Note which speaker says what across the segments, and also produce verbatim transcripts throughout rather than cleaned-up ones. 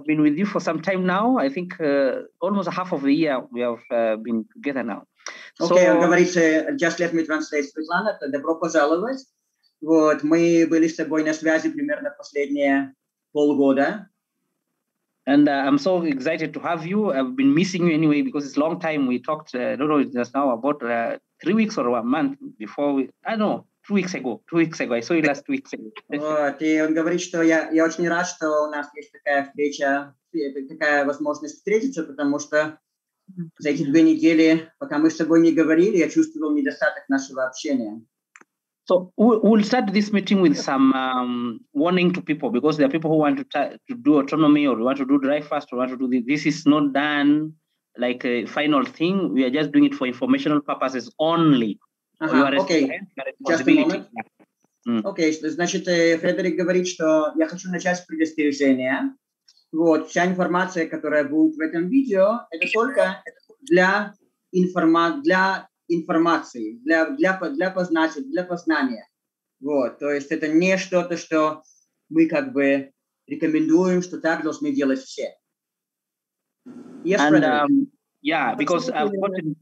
Speaker 1: been with you for some time now. I think uh, almost half of the year we have uh, been together now.
Speaker 2: Okay,
Speaker 1: so,
Speaker 2: он говорит, just let me translate, Светлана, добро пожаловать. Вот, мы были с тобой на связи примерно последние полгода.
Speaker 1: And uh, I'm so excited to have you. I've been missing you anyway because it's a long time. We talked, uh, I don't know, just now about uh, three weeks or one month before we, I don't know, two weeks ago, two weeks ago. I saw you last two weeks ago.
Speaker 2: Вот, и он говорит, что я, я очень рад, что у нас есть такая встреча, такая возможность встретиться, потому что за эти две недели, пока мы с тобой не говорили, я чувствовал недостаток нашего общения.
Speaker 1: So we'll start this meeting with some um, warning to people, because there are people who want to, to do autonomy or want to do drive fast or want to do this. This is not done like a final thing. We are just doing it for informational purposes only.
Speaker 2: Ага, окей. Just a moment. Окей, значит, Фредерик говорит, что я хочу начать с предостережения. Вот, вся информация, которая будет в этом видео, это только для, информа для информации, для, для, для, познания, для познания. Вот, то есть это не что-то, что мы как бы рекомендуем, что так должны делать все. Yes,
Speaker 1: and, um, yeah, because I've gotten,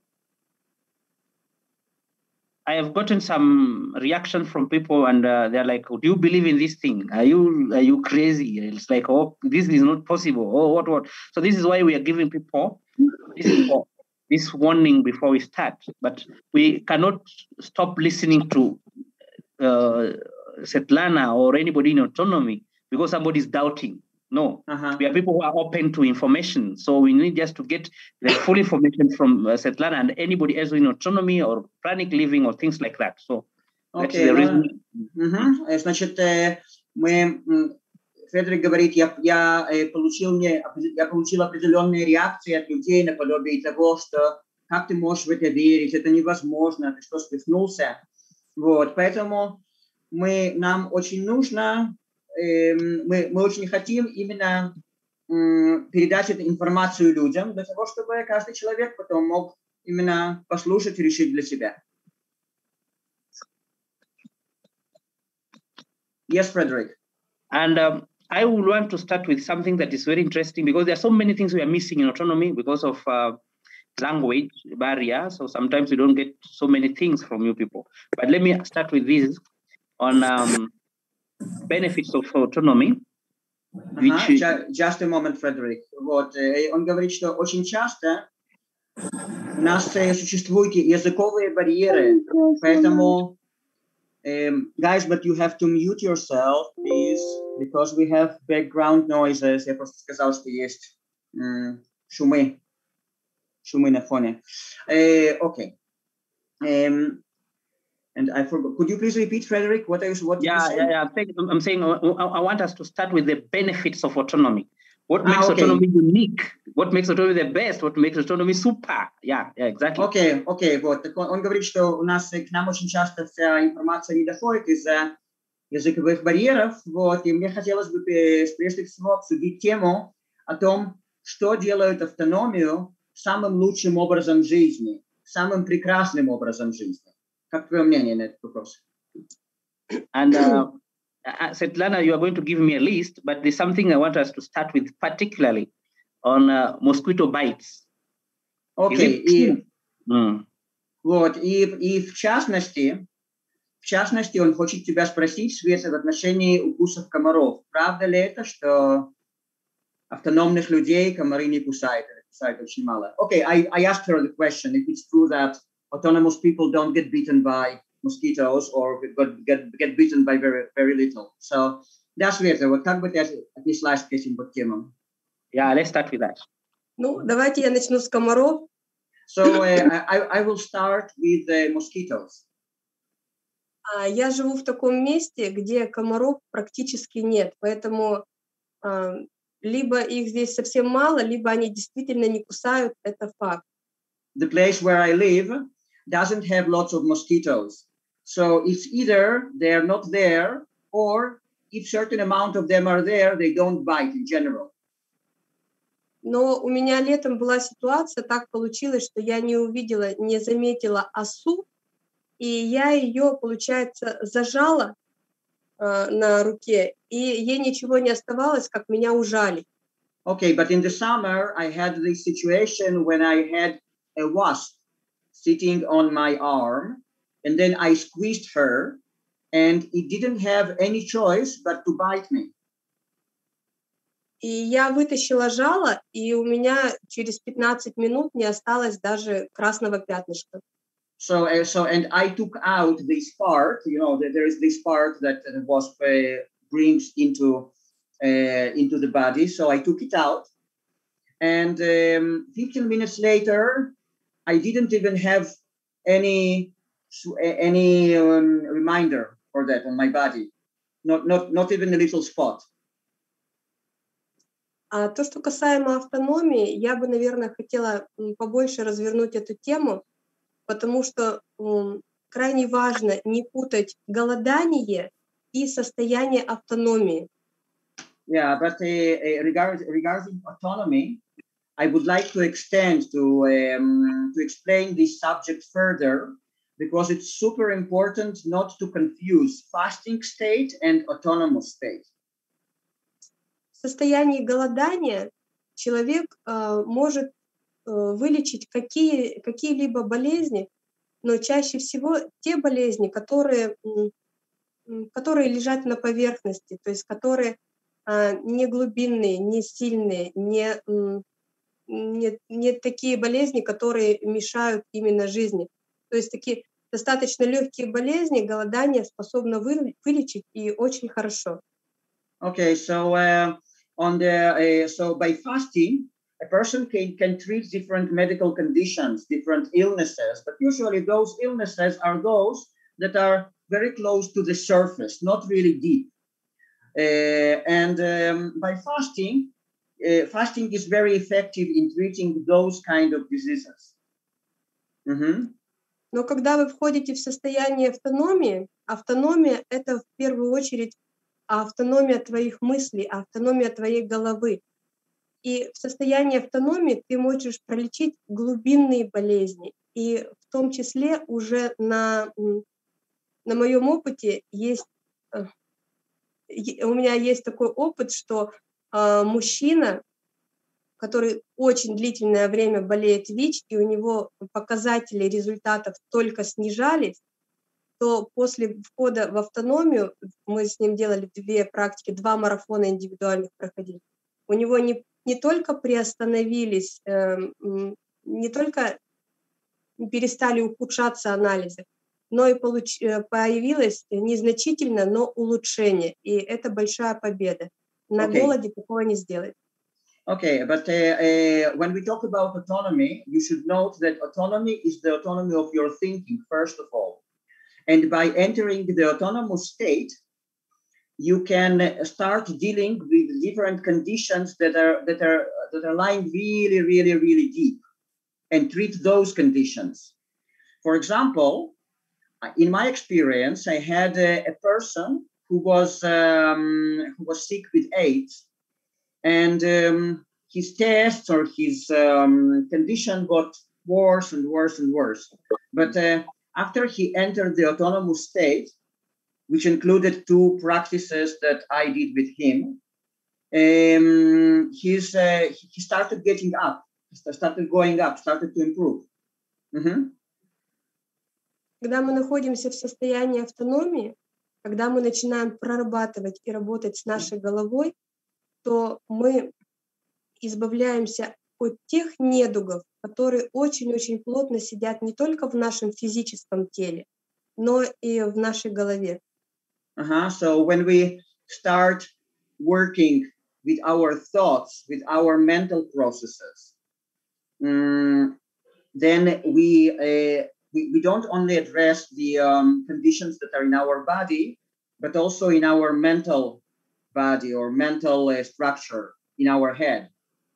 Speaker 1: I have gotten some reaction from people, and uh, they're like, "Do you believe in this thing? Are you are you crazy?" It's like, "Oh, this is not possible." Oh, what what? So this is why we are giving people this is for, this warning before we start. But we cannot stop listening to uh, Svetlana or anybody in autonomy because somebody is doubting. No, uh-huh. We are people who are open to information. So we need just to get the full information from uh, Svetlana and anybody else in autonomy or pranic living or things like that. So that's okay, the reason.
Speaker 2: Uh-huh. Значит, мы, Фредерик говорит, я, я, получил, мне, я получил определенные реакции от людей наподобие того, что как ты можешь в это верить, это невозможно, ты что, свихнулся? Вот, поэтому мы, нам очень нужно... Мы, мы очень хотим именно м, передать эту информацию людям, для того, чтобы каждый человек потом мог именно послушать и решить для себя. Yes, Frederick.
Speaker 1: And um, I would want to start with something that is very interesting, because there are so many things we are missing in autonomy because of uh, language barrier. So sometimes we don't get so many things from you people. But let me start with this on... Um, benefits of autonomy.
Speaker 2: Which... Uh-huh. Just a moment, Frederick. Вот. Он говорит, что очень часто у нас существуют языковые барьеры, поэтому um, guys, but you have to mute yourself, please, because we have background noises. Я просто сказал, что есть um, шумы, шумы на фоне. Окей. Uh, okay. um, And I forgot. Could you please repeat, Frederick? What is what?
Speaker 1: Yeah, yeah, yeah. I'm saying, I'm saying I, I want us to start with the benefits of autonomy. What makes ah, okay. autonomy unique? What makes autonomy the best? What makes autonomy super? Yeah, yeah, exactly.
Speaker 2: Okay, okay. Вот. Он, он говорит, что у нас к нам очень часто вся информация не доходит из-за языковых барьеров. Вот. И мне хотелось бы прежде всего обсудить тему о том, что делает автономию самым лучшим образом жизни, самым прекрасным образом жизни. Как твое мнение на этот вопрос?
Speaker 1: And uh, uh, Svetlana, you are going to give me a list, but there's something I want us to start with, particularly on uh, mosquito bites.
Speaker 2: Окей, и, mm. вот, и, и в частности, в частности, он хочет тебя спросить, Света, в отношении укусов комаров. Правда ли это, что автономных людей комары не кусают, кусают очень мало? Окей, okay, I, I asked her the question, if it's true that autonomous people don't get bitten by mosquitoes or get, get, get bitten by very, very little. So, да, Света, вот как бы ты отнеслась к этим вот темам?
Speaker 1: Yeah, let's start with that.
Speaker 3: Ну, давайте я начну с комаров.
Speaker 2: So, uh, I, I will start with the mosquitoes.
Speaker 3: Uh, я живу в таком месте, где комаров практически нет, поэтому uh, либо их здесь совсем мало, либо они действительно не кусают, это факт.
Speaker 2: The place where I live doesn't have lots of mosquitoes. So it's either they're not there, or if certain amount of them are there, they don't bite in general.
Speaker 3: Но у меня летом была ситуация, так получилось, что я не увидела, не заметила осу, и я ее, получается, зажала э, на руке, и ей ничего не оставалось, как меня ужалить.
Speaker 2: Okay, but in the summer, I had this situation when I had a wasp sitting on my arm, and then I squeezed her, and it didn't have any choice but to bite me.
Speaker 3: И я вытащила жало, и у меня через пятнадцать минут не осталось даже красного пятнышка.
Speaker 2: So, uh, so, and I took out this part. You know, there is this part that the wasp uh, brings into uh, into the body. So I took it out, and um, fifteen minutes later, I didn't even have any any um, reminder for that on my body. Not not not even a little spot.
Speaker 3: А то, что касаемо автономии, я бы, наверное, хотела побольше развернуть эту тему, потому что um, крайне важно не путать голодание и состояние автономии.
Speaker 2: Yeah, but uh, uh, regarding regarding autonomy, I would like to extend to um, to explain this subject further, because it's super important not to confuse fasting state and autonomous state.
Speaker 3: В состоянии голодания человек э, может э, вылечить какие, какие-либо болезни, но чаще всего те болезни, которые, которые лежат на поверхности, то есть которые э, не глубинные, не сильные, не, не, не такие болезни, которые мешают именно жизни. То есть такие достаточно легкие болезни голодание способно вы, вылечить и очень хорошо.
Speaker 2: Okay, so uh, on the uh, so by fasting, a person can can treat different medical conditions, different illnesses, but usually those illnesses are those that are very close to the surface, not really deep. Uh, and um, by fasting, uh, fasting is very effective in treating those kind of diseases. Mm-hmm.
Speaker 3: Но когда вы входите в состояние автономии, автономия — это в первую очередь автономия твоих мыслей, автономия твоей головы. И в состоянии автономии ты можешь пролечить глубинные болезни. И в том числе уже на, на моем опыте есть, у меня есть такой опыт, что э, мужчина, который очень длительное время болеет ВИЧ, и у него показатели результатов только снижались, то после входа в автономию, мы с ним делали две практики, два марафона индивидуальных проходили, у него не, не только приостановились, э, не только перестали ухудшаться анализы, но и получ, появилось незначительно, но улучшение, и это большая победа. На okay. голоде такого не сделать.
Speaker 2: Okay, but uh, uh, when we talk about autonomy, you should note that autonomy is the autonomy of your thinking, first of all. And by entering the autonomous state, you can start dealing with different conditions that are that are that are lying really, really, really deep, and treat those conditions. For example, in my experience, I had a, a person who was um, who was sick with AIDS, and um, his tests or his um, condition got worse and worse and worse. But uh, after he entered the autonomous state, which included two practices that I did with him, um, he's, uh, he started getting up, started going up, started to improve. Mm-hmm.
Speaker 3: Когда мы находимся в состоянии автономии, когда мы начинаем прорабатывать и работать с нашей головой, то мы избавляемся от тех недугов, которые очень-очень плотно сидят не только в нашем физическом теле, но и в нашей голове.
Speaker 2: Uh-huh. So when we start working with our thoughts, with our mental processes, um, then we, uh, we we don't only address the um, conditions that are in our body, but also in our mental body or mental uh, structure in our head.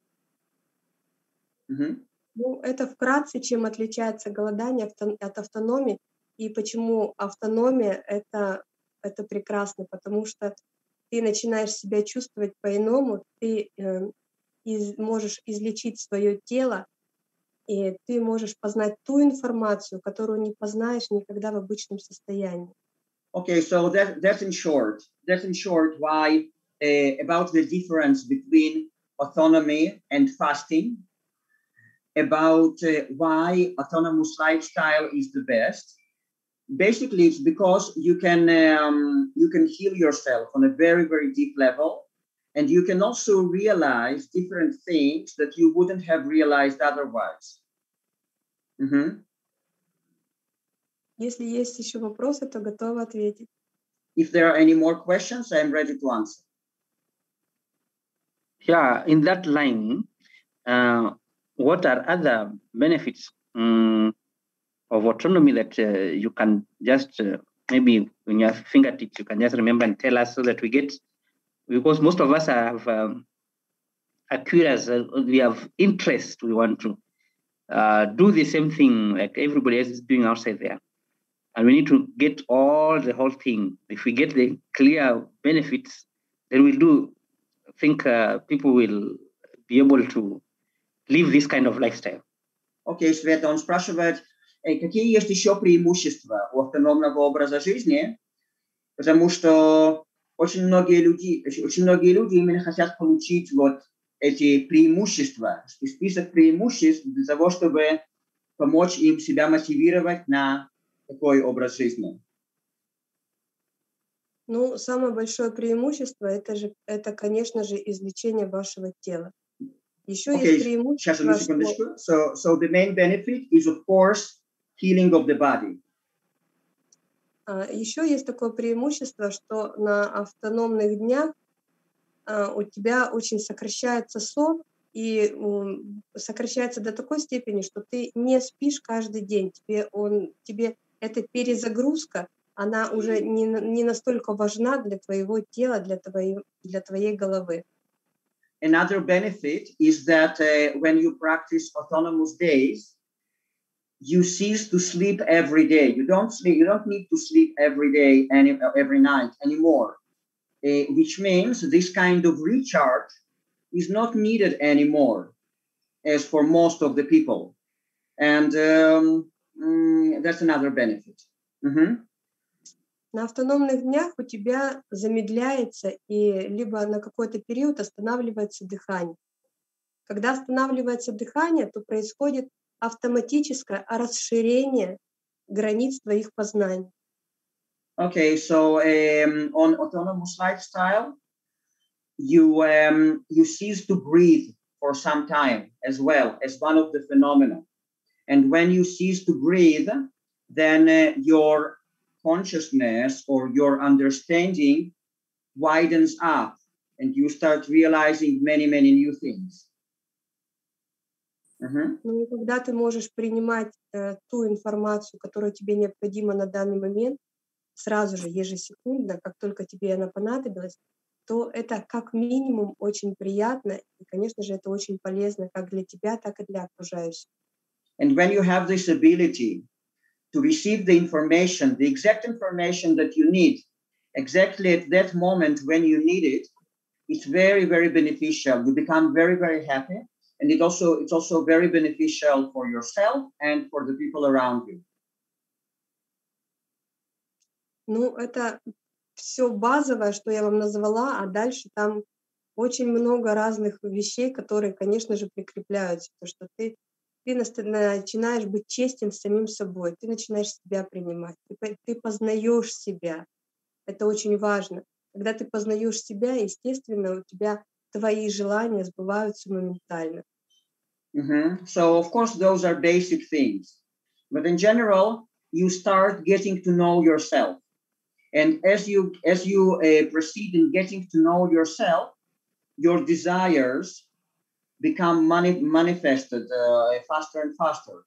Speaker 2: Mm-hmm.
Speaker 3: Ну, это вкратце, чем отличается голодание от автономии, и почему автономия это, это прекрасно, потому что ты начинаешь себя чувствовать по-иному, ты э, из, можешь излечить свое тело, и ты можешь познать ту информацию, которую не познаешь никогда в обычном состоянии.
Speaker 2: Okay, so that, that's in short. That's in short why uh, about the difference between autonomy and fasting, about uh, why autonomous lifestyle is the best. Basically, it's because you can um, you can heal yourself on a very, very deep level, and you can also realize different things that you wouldn't have realized otherwise. Mm-hmm.
Speaker 3: Если есть еще вопросы, то готова ответить.
Speaker 2: If there are any more questions, I am ready to answer.
Speaker 1: Yeah, in that line, uh, what are other benefits um, of autonomy that uh, you can just uh, maybe when your fingertips, you can just remember and tell us so that we get, because most of us have um, are curious, uh, we have interest, we want to uh, do the same thing like everybody else is doing outside there. And we need to get all the whole thing. If we get the clear benefits, then we'll do, I think uh, people will be able to live this kind of lifestyle.
Speaker 2: Окей, okay, Света, он спрашивает, какие есть еще преимущества у автономного образа жизни, потому что очень многие люди, очень многие люди именно хотят получить вот эти преимущества, список преимуществ для того, чтобы помочь им себя мотивировать на такой образ жизни.
Speaker 3: Ну, самое большое преимущество это же, это, конечно же, излечение вашего тела. Еще
Speaker 2: okay,
Speaker 3: есть преимущество.
Speaker 2: Сейчас, одну секундочку. So, so the main benefit is, of course, healing of the body.
Speaker 3: Uh, еще есть такое преимущество, что на автономных днях uh, у тебя очень сокращается сон и um, сокращается до такой степени, что ты не спишь каждый день. Тебе, он, тебе эта перезагрузка, она уже не, не настолько важна для твоего тела, для твоей, для твоей головы.
Speaker 2: Another benefit is that uh, when you practice autonomous days, you cease to sleep every day. You don't sleep. You don't need to sleep every day any every night anymore. Uh, which means this kind of recharge is not needed anymore, as for most of the people, and um, mm, that's another benefit. Mm-hmm.
Speaker 3: На автономных днях у тебя замедляется и либо на какой-то период останавливается дыхание. Когда останавливается дыхание, то происходит автоматическое расширение границ твоих познаний.
Speaker 2: Okay, so um, on autonomous lifestyle, you um, you cease to breathe for some time as well as one of the phenomena. And when you cease to breathe, then uh, your consciousness or your understanding widens up and you start realizing many, many new things. Uh-huh.
Speaker 3: Ну и когда ты можешь принимать э, ту информацию, которая тебе необходима на данный момент, сразу же, ежесекундно, как только тебе она понадобилась, то это как минимум очень приятно, и, конечно же, это очень полезно как для тебя, так и для окружающих.
Speaker 2: And when you have this ability to receive the information, the exact information that you need, exactly at that moment when you need it, it's very, very beneficial. You become very, very happy. And it also, it's also very beneficial for yourself and for the people around you.
Speaker 3: Ну, это все базовое, что я вам назвала, а дальше там очень много разных вещей, которые, конечно же, прикрепляются. То, что ты, ты начинаешь быть честен с самим собой, ты начинаешь себя принимать, ты, ты познаешь себя. Это очень важно. Когда ты познаешь себя, естественно, у тебя твои желания сбываются моментально.
Speaker 2: Mm-hmm. So, of course, those are basic things. But in general, you start getting to know yourself. And as you, as you uh, proceed in getting to know yourself, your desires become mani- manifested uh, faster and faster.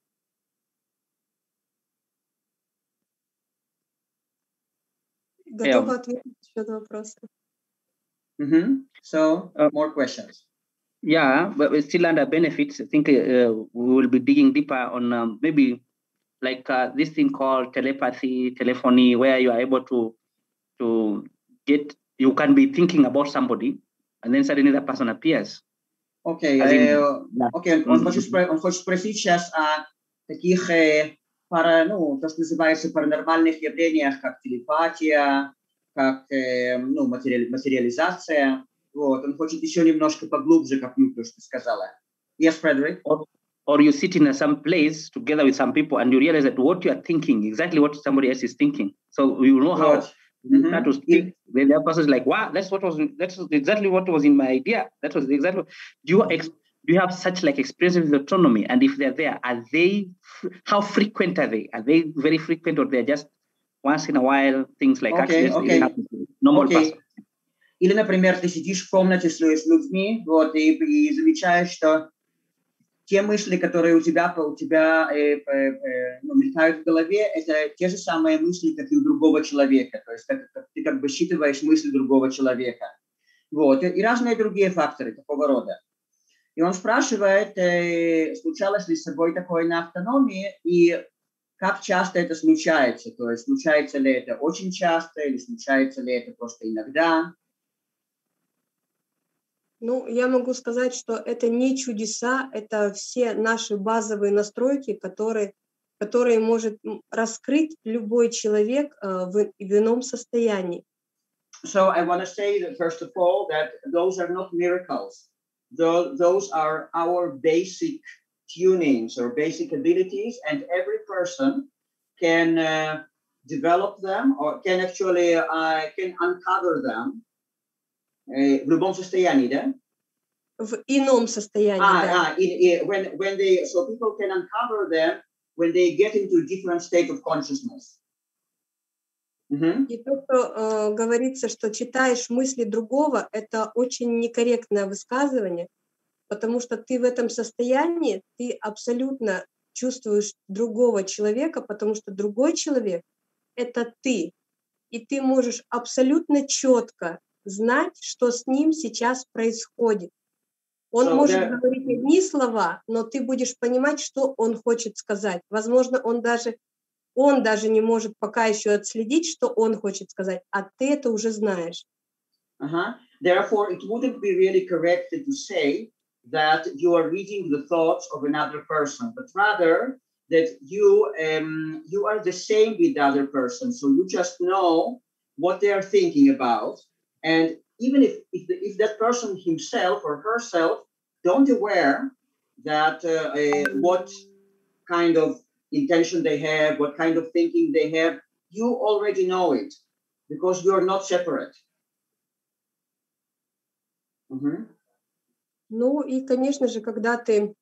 Speaker 3: Готова ответить еще на вопросы.
Speaker 2: Mm-hmm. So, uh, more questions.
Speaker 1: Yeah, but we're still under benefits. I think uh, we will be digging deeper on um, maybe like uh, this thing called telepathy, telephony, where you are able to to get, you can be thinking about somebody, and then suddenly that person appears.
Speaker 2: Окей, okay, uh, okay. Он, хочет спро- он хочет спросить сейчас о таких э, пара, ну, то, что называется паранормальных явлениях, как телепатия, как э, ну, материали- материализация. Вот, он хочет еще немножко поглубже копнуть то, что ты сказала. Yes, Frederick?
Speaker 1: Or, or you sit in some place together with some people and you realize that what you are thinking, exactly what somebody else is thinking. So you know how
Speaker 2: Вот.
Speaker 1: you
Speaker 2: Мгм.
Speaker 1: start to speak, then the other person is like, wow, that's what was, that's exactly what was in my idea. That was exactly, do you, ex, do you have such like experiences with autonomy? And if they're there, are they, how frequent are they? Are they very frequent or they're just once in a while, things like
Speaker 2: Окей,
Speaker 1: accidents that
Speaker 2: окей.
Speaker 1: happen to normal
Speaker 2: Окей.
Speaker 1: person?
Speaker 2: Или, например, ты сидишь в комнате с, с людьми, вот, и, и замечаешь, что те мысли, которые у тебя, у тебя э, э, э, ну, мелькают в голове, это те же самые мысли, как и у другого человека. То есть как, как, ты как бы считываешь мысли другого человека. Вот. И, и разные другие факторы такого рода. И он спрашивает, э, случалось ли с собой такое на автономии, и как часто это случается. То есть случается ли это очень часто, или случается ли это просто иногда.
Speaker 3: Ну, я могу сказать, что это не чудеса, это все наши базовые настройки, которые, которые может раскрыть любой человек э, в, в ином состоянии.
Speaker 2: So I want to say that first of all that those are not miracles. Those, those are our basic tunings or basic abilities, and every person can uh, develop them or can actually uh, can uncover them. В любом состоянии, да?
Speaker 3: В ином состоянии,
Speaker 2: ah,
Speaker 3: да.
Speaker 2: Ah, in, in, when, when they, so people can uncover them when they get into a different state of consciousness. Mm-hmm.
Speaker 3: И то, что э, говорится, что читаешь мысли другого, это очень некорректное высказывание, потому что ты в этом состоянии, ты абсолютно чувствуешь другого человека, потому что другой человек — это ты. И ты можешь абсолютно четко знать, что с ним сейчас происходит. Он
Speaker 2: So
Speaker 3: может
Speaker 2: there...
Speaker 3: говорить одни слова, но ты будешь понимать, что он хочет сказать. Возможно, он даже, он даже не может пока еще отследить, что он хочет сказать, а ты это уже знаешь.
Speaker 2: Uh-huh. Therefore, it wouldn't be really correct to say that you are reading the thoughts of another person, but rather that you um, you are the same with the other person. So you just know what they are thinking about, and even if if, the, if that person himself or herself don't aware that uh, uh, what kind of intention they have, what kind of thinking they have, you already know it because you are not separate. Mm-hmm.
Speaker 3: Ну и, конечно же, когда ты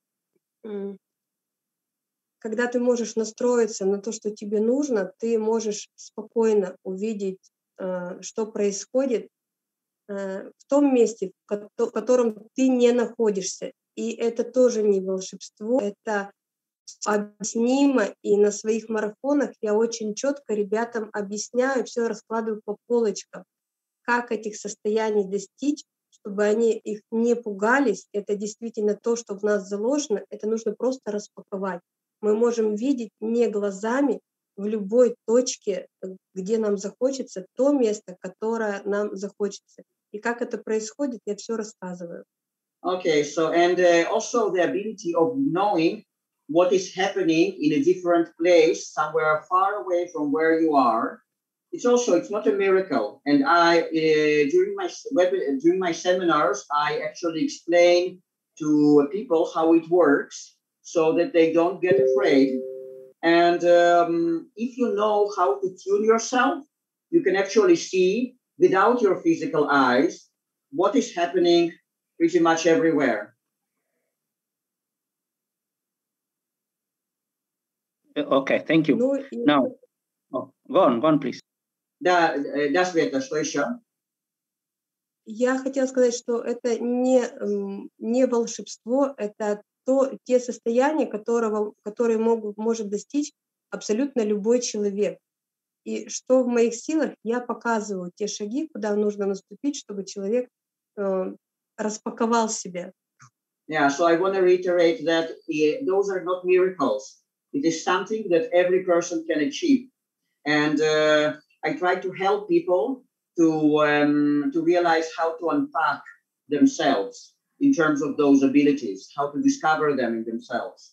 Speaker 3: когда ты можешь настроиться на то, что тебе нужно, ты можешь спокойно увидеть, что происходит в том месте, в котором ты не находишься. И это тоже не волшебство, это объяснимо. И на своих марафонах я очень четко ребятам объясняю, все раскладываю по полочкам, как этих состояний достичь, чтобы они их не пугались. Это действительно то, что в нас заложено, это нужно просто распаковать. Мы можем видеть не глазами в любой точке, где нам захочется, то место, которое нам захочется. И как это происходит, я все рассказываю.
Speaker 2: Okay, so and uh, also the ability of knowing what is happening in a different place, somewhere far away from where you are. It's also, it's not a miracle. And I, uh, during my web, during my seminars, I actually explain to people how it works so that they don't get afraid. And um, if you know how to tune yourself, you can actually see without your physical eyes what is happening pretty much everywhere.
Speaker 1: Okay, thank you.
Speaker 3: Ну,
Speaker 1: Now, oh, go on, go on, please.
Speaker 2: Да, да, Света, что еще?
Speaker 3: Я хотела сказать, что это не, не волшебство, это то, те состояния, которого, которые могут, может достичь абсолютно любой человек. И что в моих силах, я показываю те шаги, куда нужно наступить, чтобы человек э, распаковал себя.
Speaker 2: Yeah, so I want to reiterate that uh, those are not miracles. It is something that every person can achieve. And uh, I try to help people to um, to realize how to unpack themselves in terms of those abilities, how to discover them in themselves.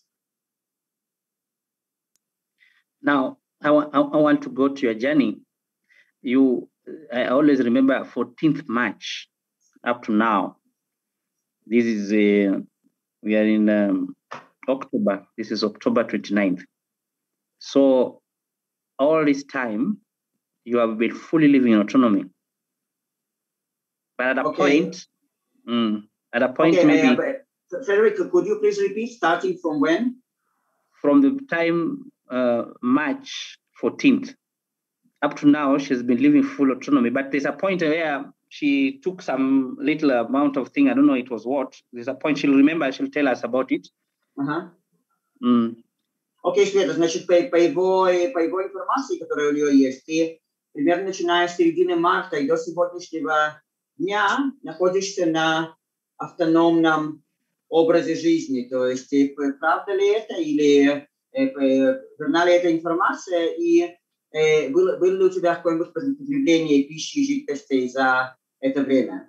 Speaker 1: Now, I, wa- I want to go to your journey. You, I always remember fourteenth March up to now. This is, uh, we are in um, October. This is October twenty-ninth. So all this time, you have been fully living in autonomy. But at a okay. point, mm, at a point
Speaker 2: okay,
Speaker 1: maybe...
Speaker 2: Uh, Frederick, could you please repeat, starting from when?
Speaker 1: From the time uh, March fourteenth. Up to now, she's been living full autonomy. But there's a point where she took some little amount of thing. I don't know it was what. There's a point she'll remember, she'll tell us about it.
Speaker 2: Ага.
Speaker 1: Mm.
Speaker 2: Окей, Света, значит, по, по, его, по его информации, которая у нее есть, ты примерно начиная с середины марта и до сегодняшнего дня находишься на автономном образе жизни. То есть, правда ли это или верна ли эта информация, и было, было ли у тебя какое-нибудь потребление пищи и жидкостей за это время?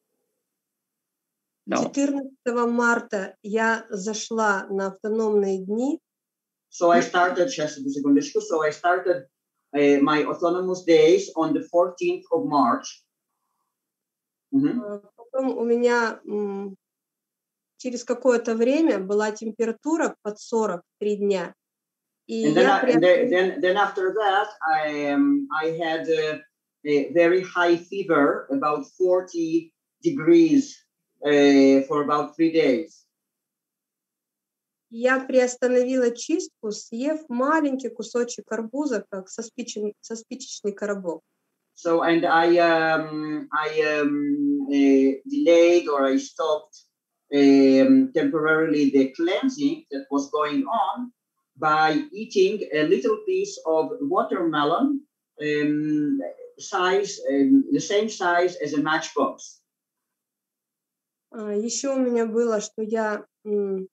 Speaker 1: No.
Speaker 3: четырнадцатого марта я зашла на автономные дни.
Speaker 2: So I started, сейчас одну секундочку, so I started uh, my autonomous days on the fourteenth of March. Mm-hmm.
Speaker 3: Потом у меня м, через какое-то время была температура под сорок три дня. И
Speaker 2: and then,
Speaker 3: я
Speaker 2: I, and then, then after that, I, um, I had a, a very high fever, about forty degrees uh, for about three days.
Speaker 3: Я приостановила чистку, съев маленький кусочек арбуза, как со, спичен, со спичечный коробок.
Speaker 2: So, and I, um, I um, uh, delayed or I stopped um, temporarily the cleansing that was going on by eating a little piece of watermelon, um, size, um, the same size as a matchbox.
Speaker 3: Еще у меня было, что я м,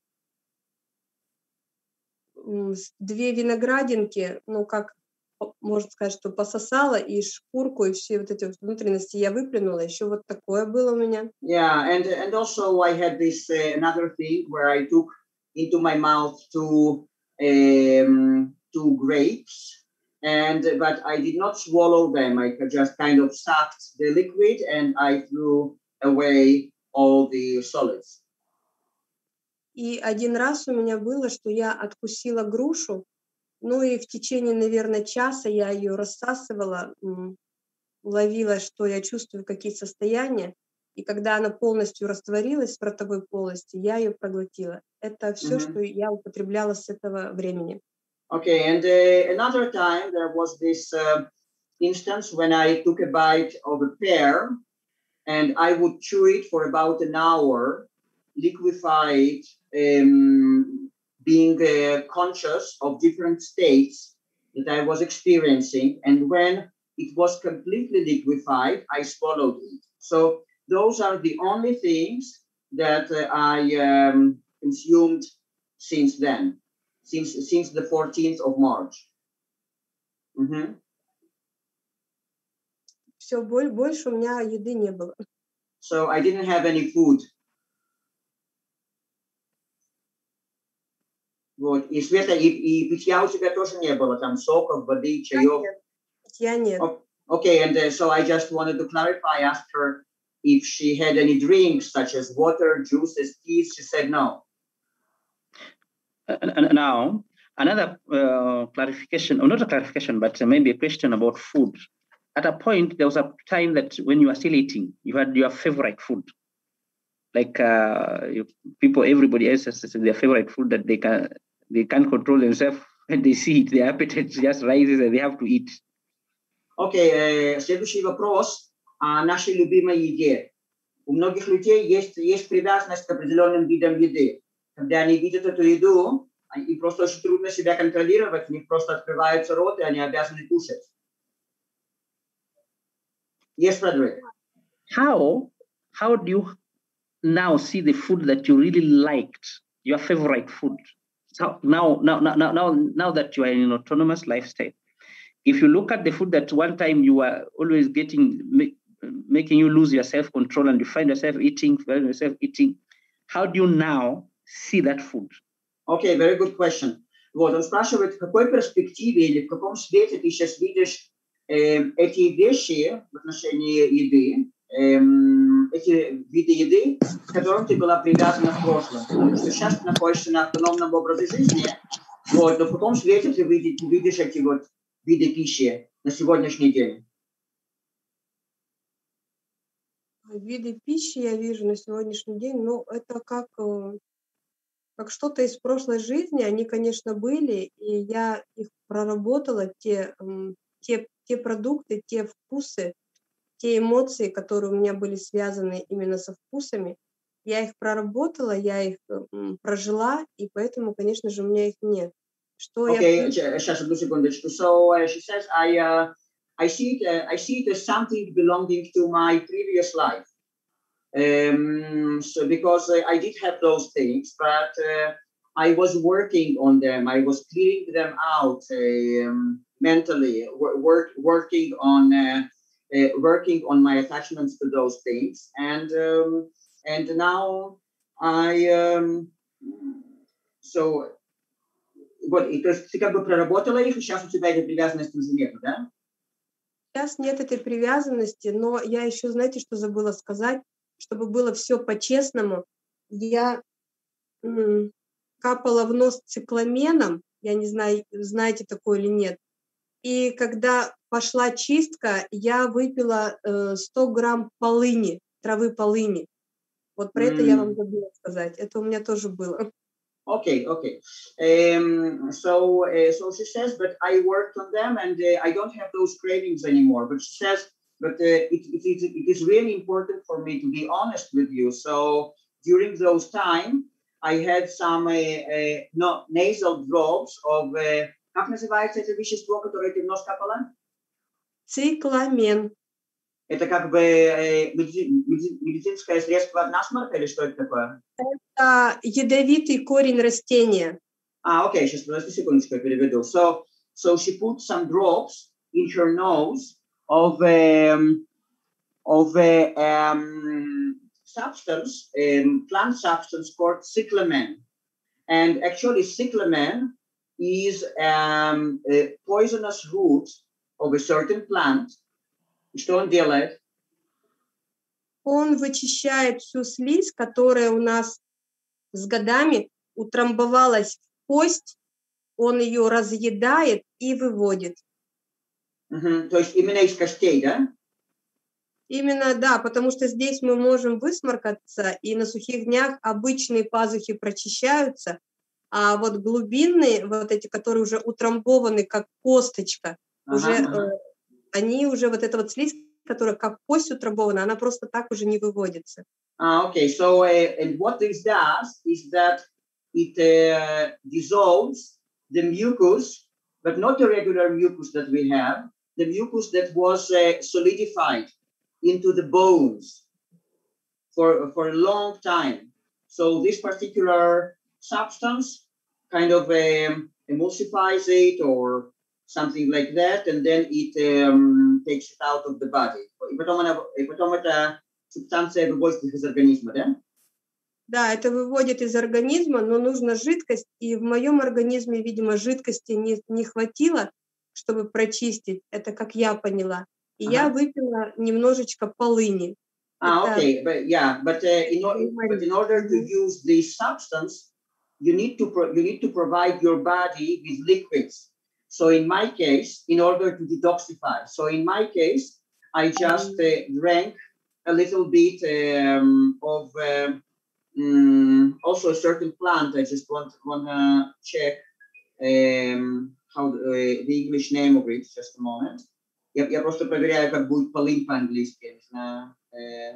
Speaker 3: две виноградинки, ну как можно сказать, что пососала, и шкурку, и все вот эти вот внутренности я выплюнула. Еще вот такое было у меня.
Speaker 2: Yeah, and and also I had this uh, another thing where I took into my mouth two um, two grapes, and but I did not swallow them. I just kind of sucked the liquid, and I threw away all the solids.
Speaker 3: И один раз у меня было, что я откусила грушу, ну и в течение, наверное, часа я ее рассасывала, ловила, что я чувствую, какие состояния, и когда она полностью растворилась в ротовой полости, я ее проглотила. Это все, mm-hmm. что я употребляла с этого времени.
Speaker 2: Okay, and uh, another time there was this uh, instance when I took a bite of a pear, and I would chew it for about an hour, liquefy it, um, being uh, conscious of different states that I was experiencing. And when it was completely liquefied, I swallowed it. So those are the only things that uh, I um, consumed since then, since, since the fourteenth of March. Mm-hmm.
Speaker 3: Все, больше у меня еды не было.
Speaker 2: So I didn't have any food. Вот. И, Света, и, и питья у тебя тоже не было, там соков, воды, чаев?
Speaker 3: Нет, питья нет.
Speaker 2: Okay, and uh, so I just wanted to clarify, I asked her if she had any drinks, such as water, juices, teas. She said no.
Speaker 1: Uh, now, another uh, clarification, or not a clarification, but maybe a question about food. At a point, there was a time that when you were still eating, you had your favorite food. Like uh, you, people, everybody else has their favorite food that they can they can't control themselves. When they see it, their appetite just rises and they have to eat.
Speaker 2: Окей, okay, следующий вопрос о нашей любимой еде. У многих людей есть, есть привязанность к определенным видам еды. Когда они видят эту еду, им просто очень трудно себя контролировать, у них просто открывается рот, и они обязаны кушать. Yes, Frederick.
Speaker 1: How, how do you now see the food that you really liked, your favorite food? So now, now, now, now, now that you are in an autonomous lifestyle, if you look at the food that one time you were always getting, make, making you lose your self-control and you find yourself eating, find yourself eating, how do you now see that food?
Speaker 2: Okay, very good question. Вот, он спрашивает, в какой перспективе или в каком свете ты сейчас видишь э, эти вещи в отношении еды, э, эти виды еды, к которым ты была привязана в прошлом. Потому что сейчас ты находишься на автономном образе жизни, вот, но в каком свете ты видишь, ты видишь эти вот виды пищи на сегодняшний день?
Speaker 3: Виды пищи я вижу на сегодняшний день, ну, это как, э, как что-то из прошлой жизни. Они, конечно, были, и я их проработала, те, м, те, те продукты, те вкусы, те эмоции, которые у меня были связаны именно со вкусами. Я их проработала, я их м, прожила, и поэтому, конечно же, у меня их нет. Что я
Speaker 2: Okay,
Speaker 3: вкус-
Speaker 2: сейчас одну секундочку. So uh, she says, I, uh, I see it, uh, I see it as something belonging to my previous life. Um, so because uh, I did have those things, but uh, I was working on them. I was clearing them out uh, um, mentally, work, working on uh, uh, working on my attachments to those things, and um, and now I um, so вот, и то есть ты как бы проработала их, и сейчас у тебя этой привязанности уже нет, да?
Speaker 3: Сейчас нет этой привязанности, но я еще, знаете, что забыла сказать, чтобы было все по-честному. Я м, капала в нос цикламеном, я не знаю, знаете такое или нет. И когда пошла чистка, я выпила э, сто грамм полыни, травы полыни. Вот про это я вам забыла сказать. Это у меня тоже было.
Speaker 2: Okay, okay. Um, so, uh, so she says, but I worked on them, and uh, I don't have those cravings anymore. But she says, but uh, it, it, is, it is really important for me to be honest with you. So during those time, I had some uh, uh, no, nasal drops of, uh, как называется это вещество, которое ты в нос капала?
Speaker 3: Цикламен.
Speaker 2: Это как бы э, медицинское средство от насморка или что это такое?
Speaker 3: Это ядовитый корень растения.
Speaker 2: Ah, okay, сейчас, подожди секундочку, я переведу. So, so she put some drops in her nose of um, of a um, substance, um, plant substance called cyclamen. And actually, cyclamen is um, a poisonous root of a certain plant. И что он делает?
Speaker 3: Он вычищает всю слизь, которая у нас с годами утрамбовалась в кость, он ее разъедает и выводит.
Speaker 2: Uh-huh. То есть именно из костей, да?
Speaker 3: Именно, да, потому что здесь мы можем высморкаться, и на сухих днях обычные пазухи прочищаются, а вот глубинные, вот эти, которые уже утрамбованы как косточка, uh-huh, уже, uh-huh. Э, они уже, вот эта вот слизь, которая как кость утрамбована, она просто так уже не выводится.
Speaker 2: Ah, okay, so uh, and what this does is that it uh, dissolves the mucus, but not the regular mucus that we have, the mucus that was uh, solidified into the bones for, for a long time. So this particular substance kind of um, emulsifies it or something like that, and then it um, takes it out of the body. И потом, она, и потом это субстанция выводит из организма, да?
Speaker 3: Да, это выводит из организма, но нужна жидкость, и в моем организме, видимо, жидкости не, не хватило, чтобы прочистить, это как я поняла. И uh-huh. я выпила немножечко полыни.
Speaker 2: Ah,
Speaker 3: это...
Speaker 2: okay, but yeah, but, uh, in, but in order to use this substance, you need to pro- you need to provide your body with liquids. So in my case, in order to detoxify, so in my case, I just uh, drank a little bit um, of uh, um, also a certain plant. I just want want to check um, how uh, the English name of it. Just a moment. Я, я просто проверяю, как будет полынь по-английски. Uh,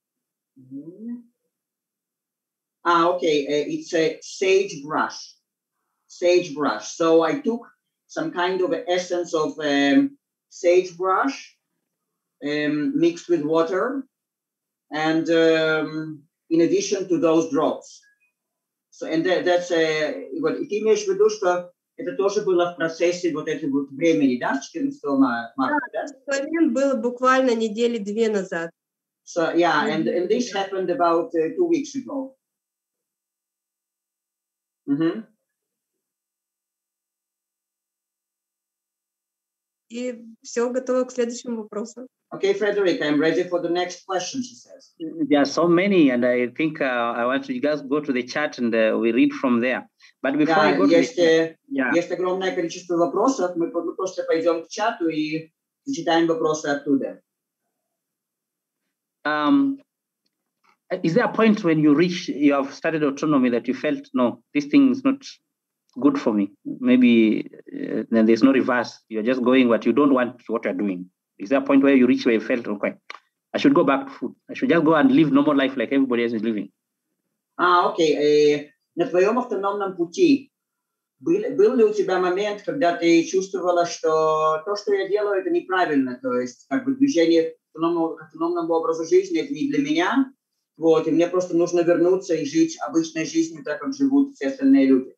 Speaker 2: ah, okay. Uh, it's a sagebrush. Sagebrush. So I took some kind of essence of um, sagebrush um, mixed with water, and um, in addition to those drops. So, and that, that's a, вот, и ты имеешь в виду, что это тоже было в процессе вот этого вот времени, да, четырнадцатого марта, да?
Speaker 3: Цикламен был буквально недели две назад.
Speaker 2: So, yeah, and, and this happened about uh, two weeks ago. Mm-hmm.
Speaker 3: И все, готово к следующему вопросу.
Speaker 2: Okay, Frederick, I'm ready for the next question, she says.
Speaker 1: There are so many, and I think uh, I want you guys go to the chat and uh, we read from there. But before
Speaker 2: Да,
Speaker 1: I go
Speaker 2: есть,
Speaker 1: to the chat, yeah.
Speaker 2: есть огромное количество вопросов, мы, мы просто пойдем к чату и зачитаем вопросы оттуда.
Speaker 1: Um, is there a point when you reach, you have started autonomy that you felt, no, this thing is not good for me? Maybe uh, then there's no reverse. You're just going what you don't want what you're doing. Is there a point where you reach where you felt, okay, I should go back to food. I should just go and live normal life like everybody else is living?
Speaker 2: А, окей. Okay. На твоем автономном пути был, был ли у тебя момент, когда ты чувствовала, что то, что я делаю, это неправильно, то есть как бы движение к автономному, к автономному образу жизни, это не для меня, вот, и мне просто нужно вернуться и жить обычной жизнью, так как живут все остальные люди?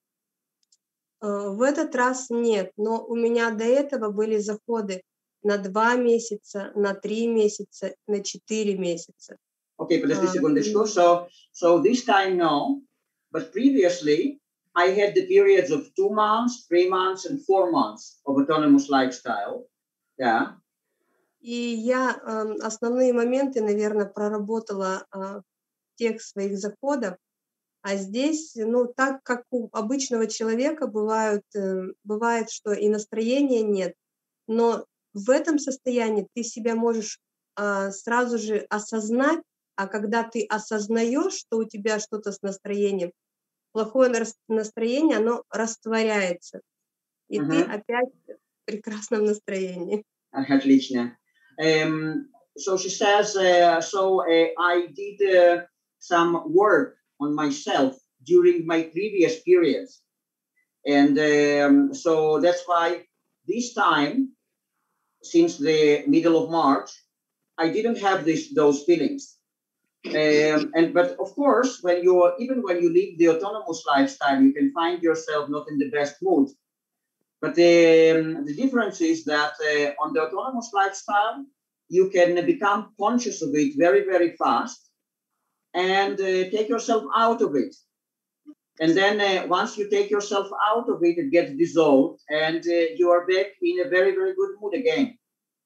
Speaker 3: В этот раз нет, но у меня до этого были заходы на два месяца, на три месяца, на четыре месяца.
Speaker 2: Окей, okay, подожди секундочку. So, so this time no, but previously I had the periods of two months, three months, and four months of autonomous lifestyle. Yeah.
Speaker 3: И я э, основные моменты, наверное, проработала э, в тех своих заходах. А здесь, ну, так как у обычного человека бывают, э, бывает, что и настроения нет, но в этом состоянии ты себя можешь э, сразу же осознать, а когда ты осознаешь, что у тебя что-то с настроением, плохое настроение, оно растворяется, и uh-huh. ты опять в прекрасном настроении.
Speaker 2: Отлично. Um, so she says, uh, so uh, I did uh, some work on myself during my previous periods. And um, so that's why this time, since the middle of March, I didn't have this, those feelings. Um, and but of course, when you are, even when you live the autonomous lifestyle, you can find yourself not in the best mood. But um, the difference is that uh, on the autonomous lifestyle, you can become conscious of it very, very fast and uh, take yourself out of it. And then uh, once you take yourself out of it, it gets dissolved and uh, you are back in a very, very good mood again.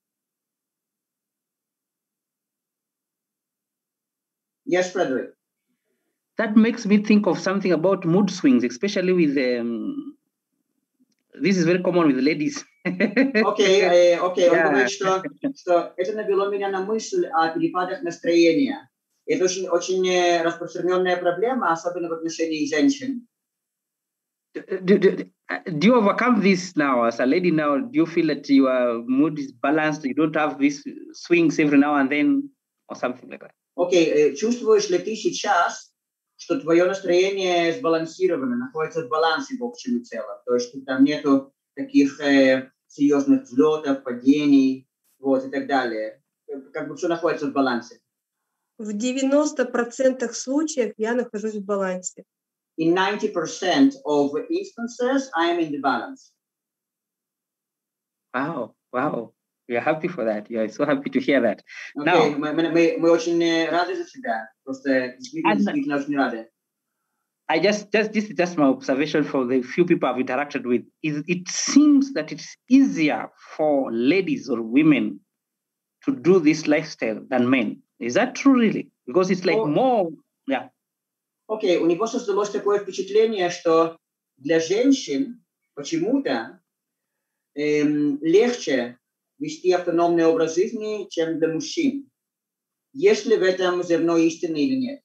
Speaker 2: Yes, Frederick.
Speaker 1: That makes me think of something about mood swings, especially with um, this is very common with ladies.
Speaker 2: Окей, okay, okay. Он говорит, что, что это навело меня на мысль о перепадах настроения. Это очень, очень распространенная проблема, особенно в отношении женщин.
Speaker 1: Do, do, do you overcome this now as a lady now? Do you feel that your mood is balanced? You don't have these swings every now and then or something like that?
Speaker 2: Окей, okay, чувствуешь ли ты сейчас, что твое настроение сбалансировано, находится в балансе в общем и целом? То есть там нету таких э, серьезных взлетов, падений, вот, и так далее. Как бы все находится в балансе.
Speaker 3: В девяноста процентах случаев я нахожусь в балансе.
Speaker 2: In ninety percent of instances, I am in the balance.
Speaker 1: Wow, wow. We are happy for that. You are so happy to hear that.
Speaker 2: Okay,
Speaker 1: now,
Speaker 2: мы, мы, мы очень рады за тебя. Просто действительно, действительно очень рады.
Speaker 1: I just, just, this is just my observation for the few people I've interacted with. Is it seems that it's easier for ladies or women to do this lifestyle than men. Is that true, really? Because it's like oh. more, yeah.
Speaker 2: Окей, okay, у него создалось такое впечатление, что для женщин почему-то эм, легче вести автономный образ жизни, чем для мужчин. Есть ли в этом зерно истины или нет?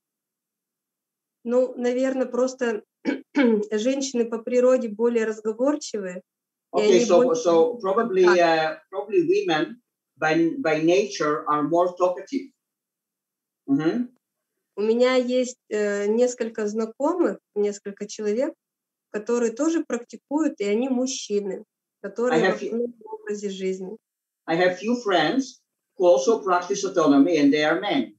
Speaker 3: Ну, наверное, просто женщины по природе более разговорчивые.
Speaker 2: Okay, so, больше... so probably, uh, probably women by, by nature are more talkative. Mm-hmm.
Speaker 3: У меня есть э, несколько знакомых, несколько человек, которые тоже практикуют, и они мужчины, которые в автономном образе жизни.
Speaker 2: I have few friends who also practice autonomy, and they are men.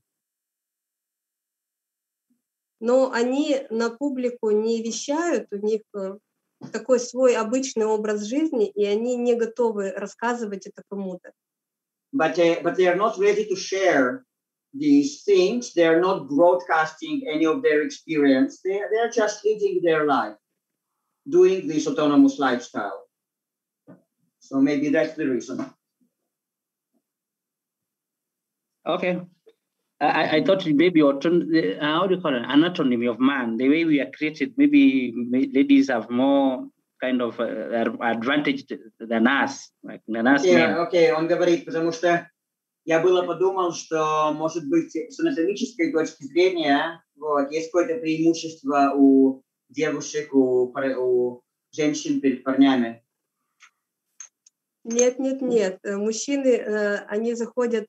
Speaker 3: Но они на публику не вещают, у них такой свой обычный образ жизни, и они не готовы рассказывать это кому-то.
Speaker 2: But, uh, but they are not ready to share these things. They are not broadcasting any of their experience. They, they are just living their life, doing this autonomous lifestyle. So maybe that's the reason.
Speaker 1: Okay. I, I thought maybe auton- how do you call it? Anatomy of man, the way we are created, maybe ladies have more kind of uh, advantage than us, like than us
Speaker 2: okay,
Speaker 1: men.
Speaker 2: Окей, okay, он говорит, потому что я было подумал, что, может быть, с анатомической точки зрения, вот, есть какое-то преимущество у девушек, у, у женщин перед парнями.
Speaker 3: Нет, нет, нет. Мужчины, они заходят,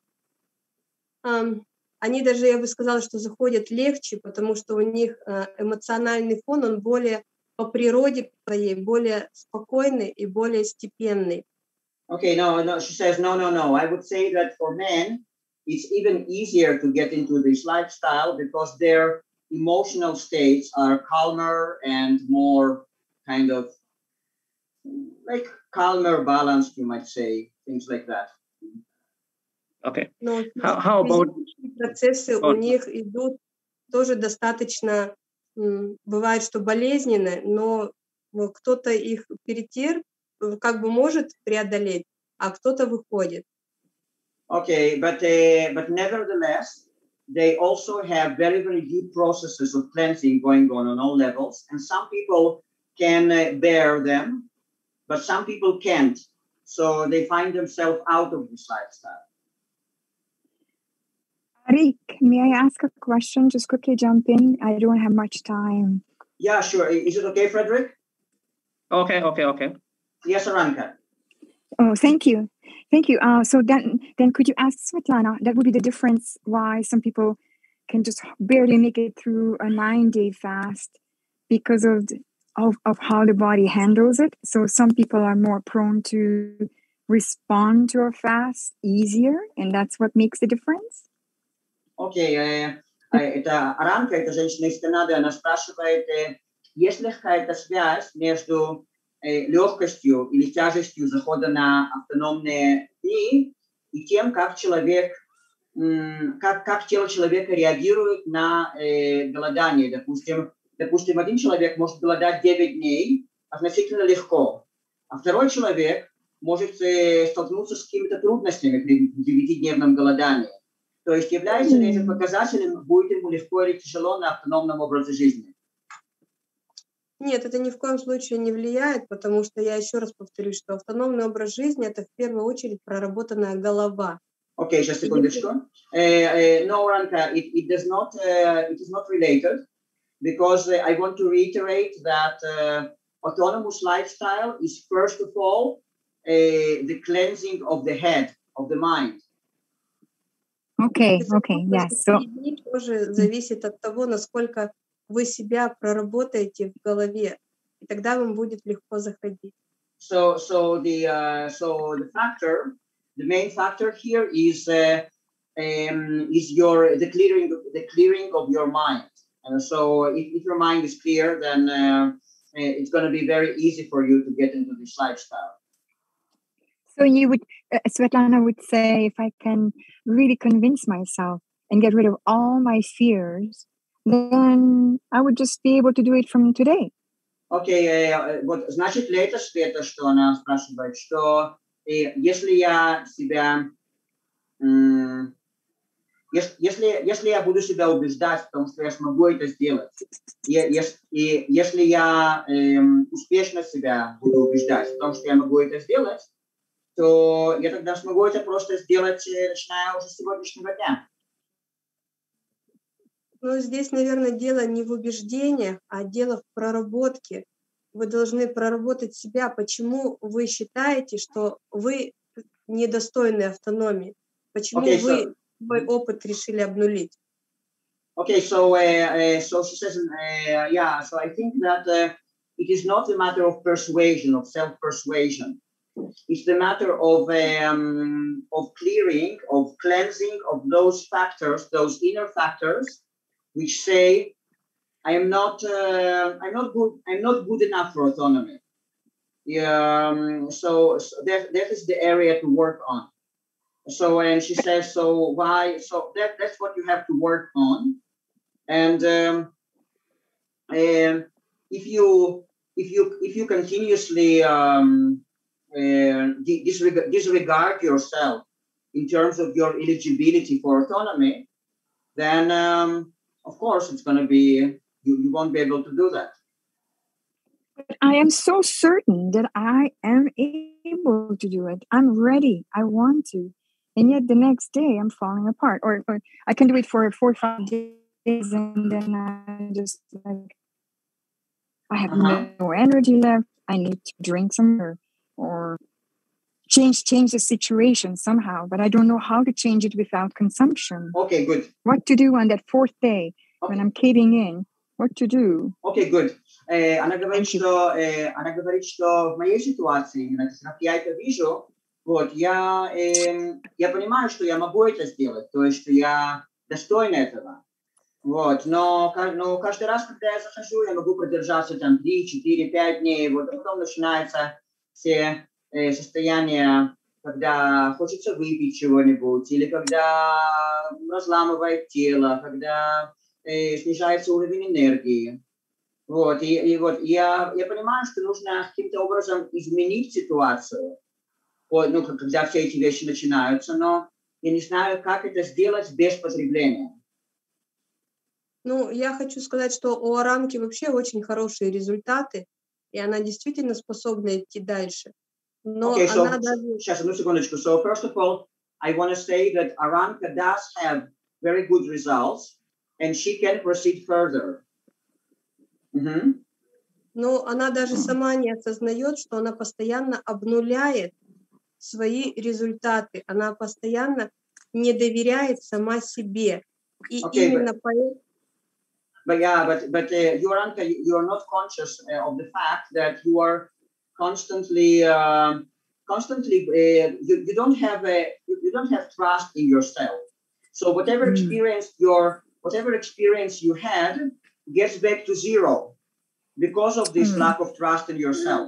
Speaker 3: они даже, я бы сказала, что заходят легче, потому что у них эмоциональный фон, он более по природе своей, более спокойный и более степенный.
Speaker 2: Okay, no, no, she says, no, no, no. I would say that for men, it's even easier to get into this lifestyle because their emotional states are calmer and more kind of like calmer, balanced, you might say, things like that.
Speaker 1: Okay.
Speaker 3: Но
Speaker 1: how, how about
Speaker 3: процессы oh. у них идут тоже достаточно, бывает, что болезненно, но кто-то их перетерпит, как бы может преодолеть, а кто-то выходит.
Speaker 2: Okay, but uh, but nevertheless, they also have very very deep processes of cleansing going on on all levels, and some people can uh, bear them, but some people can't. So they find themselves out of this lifestyle.
Speaker 4: Rick, may I ask a question? Just quickly jump in. I don't have much time.
Speaker 2: Yeah, sure. Is it okay, Frederick?
Speaker 1: Okay, okay, okay.
Speaker 2: Yes, Aranka.
Speaker 4: Oh, thank you. Thank you. Uh, so then, then could you ask Svetlana, that would be the difference why some people can just barely make it through a nine-day fast because of, the, of, of how the body handles it. So some people are more prone to respond to a fast easier, and that's what makes the difference?
Speaker 2: Окей, okay, э, это Аранка, это женщина из Канады, она спрашивает, э, есть ли какая-то связь между э, легкостью или тяжестью захода на автономные дни и тем, как человек, м, как, как тело человека реагирует на э, голодание. Допустим, допустим, один человек может голодать девять дней относительно легко, а второй человек может э, столкнуться с какими-то трудностями при девятидневном голодании. То есть является ли этим показателем, будет ему легко или тяжело на автономном образе жизни?
Speaker 3: Нет, это ни в коем случае не влияет, потому что я еще раз повторюсь, что автономный образ жизни – это в первую очередь проработанная голова.
Speaker 2: Окей, okay, сейчас секундочку. Uh, uh, no, Ranka, it, it does not, uh, it is not related, because uh, I want to reiterate that uh, autonomous lifestyle is first of all uh, the cleansing of the head, of the mind.
Speaker 4: Okay, okay, yes. So
Speaker 3: тоже зависит от того, насколько вы себя проработаете в голове, и тогда вам будет легко заходить.
Speaker 2: So, so the uh, so the factor, the main factor here is uh, um, is your the clearing the clearing of your mind. And so, if, if your mind is clear, then uh, it's going to be very easy for you to get into this lifestyle.
Speaker 4: So you would, uh, Svetlana would say, if I can really convince myself and get rid of all my fears, then I would just be able to do it from today.
Speaker 2: Окей, okay, вот значит ли это, Света, что она спрашивает, что э, если я себя, м, если, если, если я буду себя убеждать в том, что я смогу это сделать, и, и если я э, успешно себя буду убеждать в том, что я могу это сделать, то я тогда смогу это просто сделать, начиная уже с сегодняшнего дня.
Speaker 3: Ну, здесь, наверное, дело не в убеждениях, а дело в проработке. Вы должны проработать себя, почему вы считаете, что вы недостойны автономии, почему
Speaker 2: okay,
Speaker 3: вы
Speaker 2: so,
Speaker 3: свой опыт решили обнулить.
Speaker 2: Okay, so, uh, uh, so she says, uh, yeah, so I think that uh, it is not a matter of persuasion, of self-persuasion. It's the matter of um, of clearing, of cleansing of those factors, those inner factors, which say, "I am not, uh, I'm not good, I'm not good enough for autonomy." Um, so, so that that is the area to work on. So, and she says, "So why? So that that's what you have to work on." And um, and if you if you if you continuously um, Uh, disregard, disregard yourself, in terms of your eligibility for autonomy, then um, of course it's going to be, you, you won't be able to do that.
Speaker 4: But I am so certain that I am able to do it. I'm ready. I want to. And yet the next day I'm falling apart. Or, or I can do it for four or five days and then I just like, I have uh-huh. no energy left. I need to drink some or, or change change the situation somehow. But I don't know how to change it without consumption.
Speaker 2: Okay, good.
Speaker 4: What to do on that fourth day okay. when I'm caving in? What to do?
Speaker 2: Okay, good. Э, она говорит, что э, она говорит, что в моей ситуации, как я это вижу, вот я э, я понимаю, что я могу это сделать, то есть что я достоин этого, вот. Но, но каждый раз, когда я захожу, я могу продержаться там три, четыре, пять дней, вот, а потом начинается все э, состояния, когда хочется выпить чего-нибудь, или когда разламывает тело, когда э, снижается уровень энергии. Вот, и, и вот я, я понимаю, что нужно каким-то образом изменить ситуацию, вот, ну, когда все эти вещи начинаются, но я не знаю, как это сделать без потребления.
Speaker 3: Ну, я хочу сказать, что у Аранки вообще очень хорошие результаты, и она действительно способна идти дальше. Но
Speaker 2: okay,
Speaker 3: она
Speaker 2: so,
Speaker 3: даже...
Speaker 2: Сейчас, одну секундочку. So, first of all, I want to say that Aranka does have very good results, and she can proceed further. Mm-hmm.
Speaker 3: Но она даже сама не осознает, что она постоянно обнуляет свои результаты. Она постоянно не доверяет сама себе. И
Speaker 2: okay,
Speaker 3: именно
Speaker 2: but,
Speaker 3: поэтому...
Speaker 2: But yeah, but, but uh, you, Aranka, you are not conscious uh, of the fact that you are constantly, uh, constantly, uh, you, you don't have a, you don't have trust in yourself. So whatever mm. experience your, whatever experience you had gets back to zero because of this mm. lack of trust in yourself.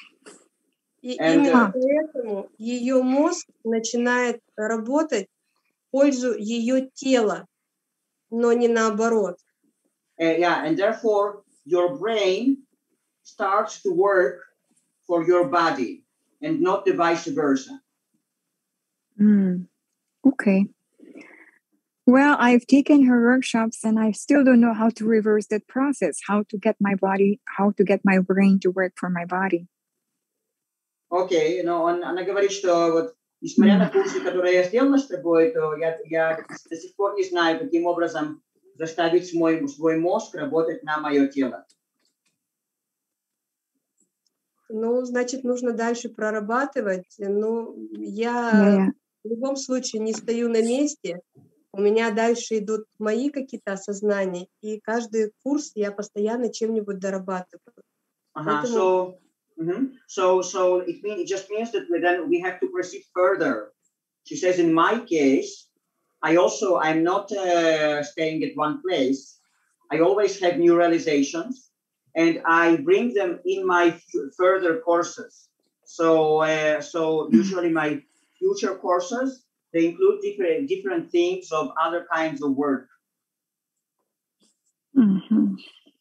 Speaker 3: И And, именно uh, поэтому ее мозг начинает работать в пользу ее тела, но не наоборот.
Speaker 2: Uh, yeah, and therefore your brain starts to work for your body and not the vice versa.
Speaker 4: Mm. Okay. Well, I've taken her workshops and I still don't know how to reverse that process, how to get my body, how to get my brain to work for my body.
Speaker 2: Okay, но он, она говорит, что вот, несмотря mm. на курсы, которые я сделала с тобой, то я, я до сих пор не знаю, каким образом заставить мой, свой мозг работать на мое тело.
Speaker 3: Ну, значит, нужно дальше прорабатывать. Ну, я
Speaker 4: yeah.
Speaker 3: в любом случае не стою на месте. У меня дальше идут мои какие-то осознания, и каждый курс я постоянно чем-нибудь дорабатываю.
Speaker 2: Uh-huh. Поэтому... So, mm-hmm. so, so it, mean, it just means that we, then we have to proceed further. She says, in my case, I also, I'm not uh, staying at one place. I always have new realizations, and I bring them in my f- further courses. So, uh, so usually my future courses, they include different different things of other kinds of work.
Speaker 4: Mm-hmm.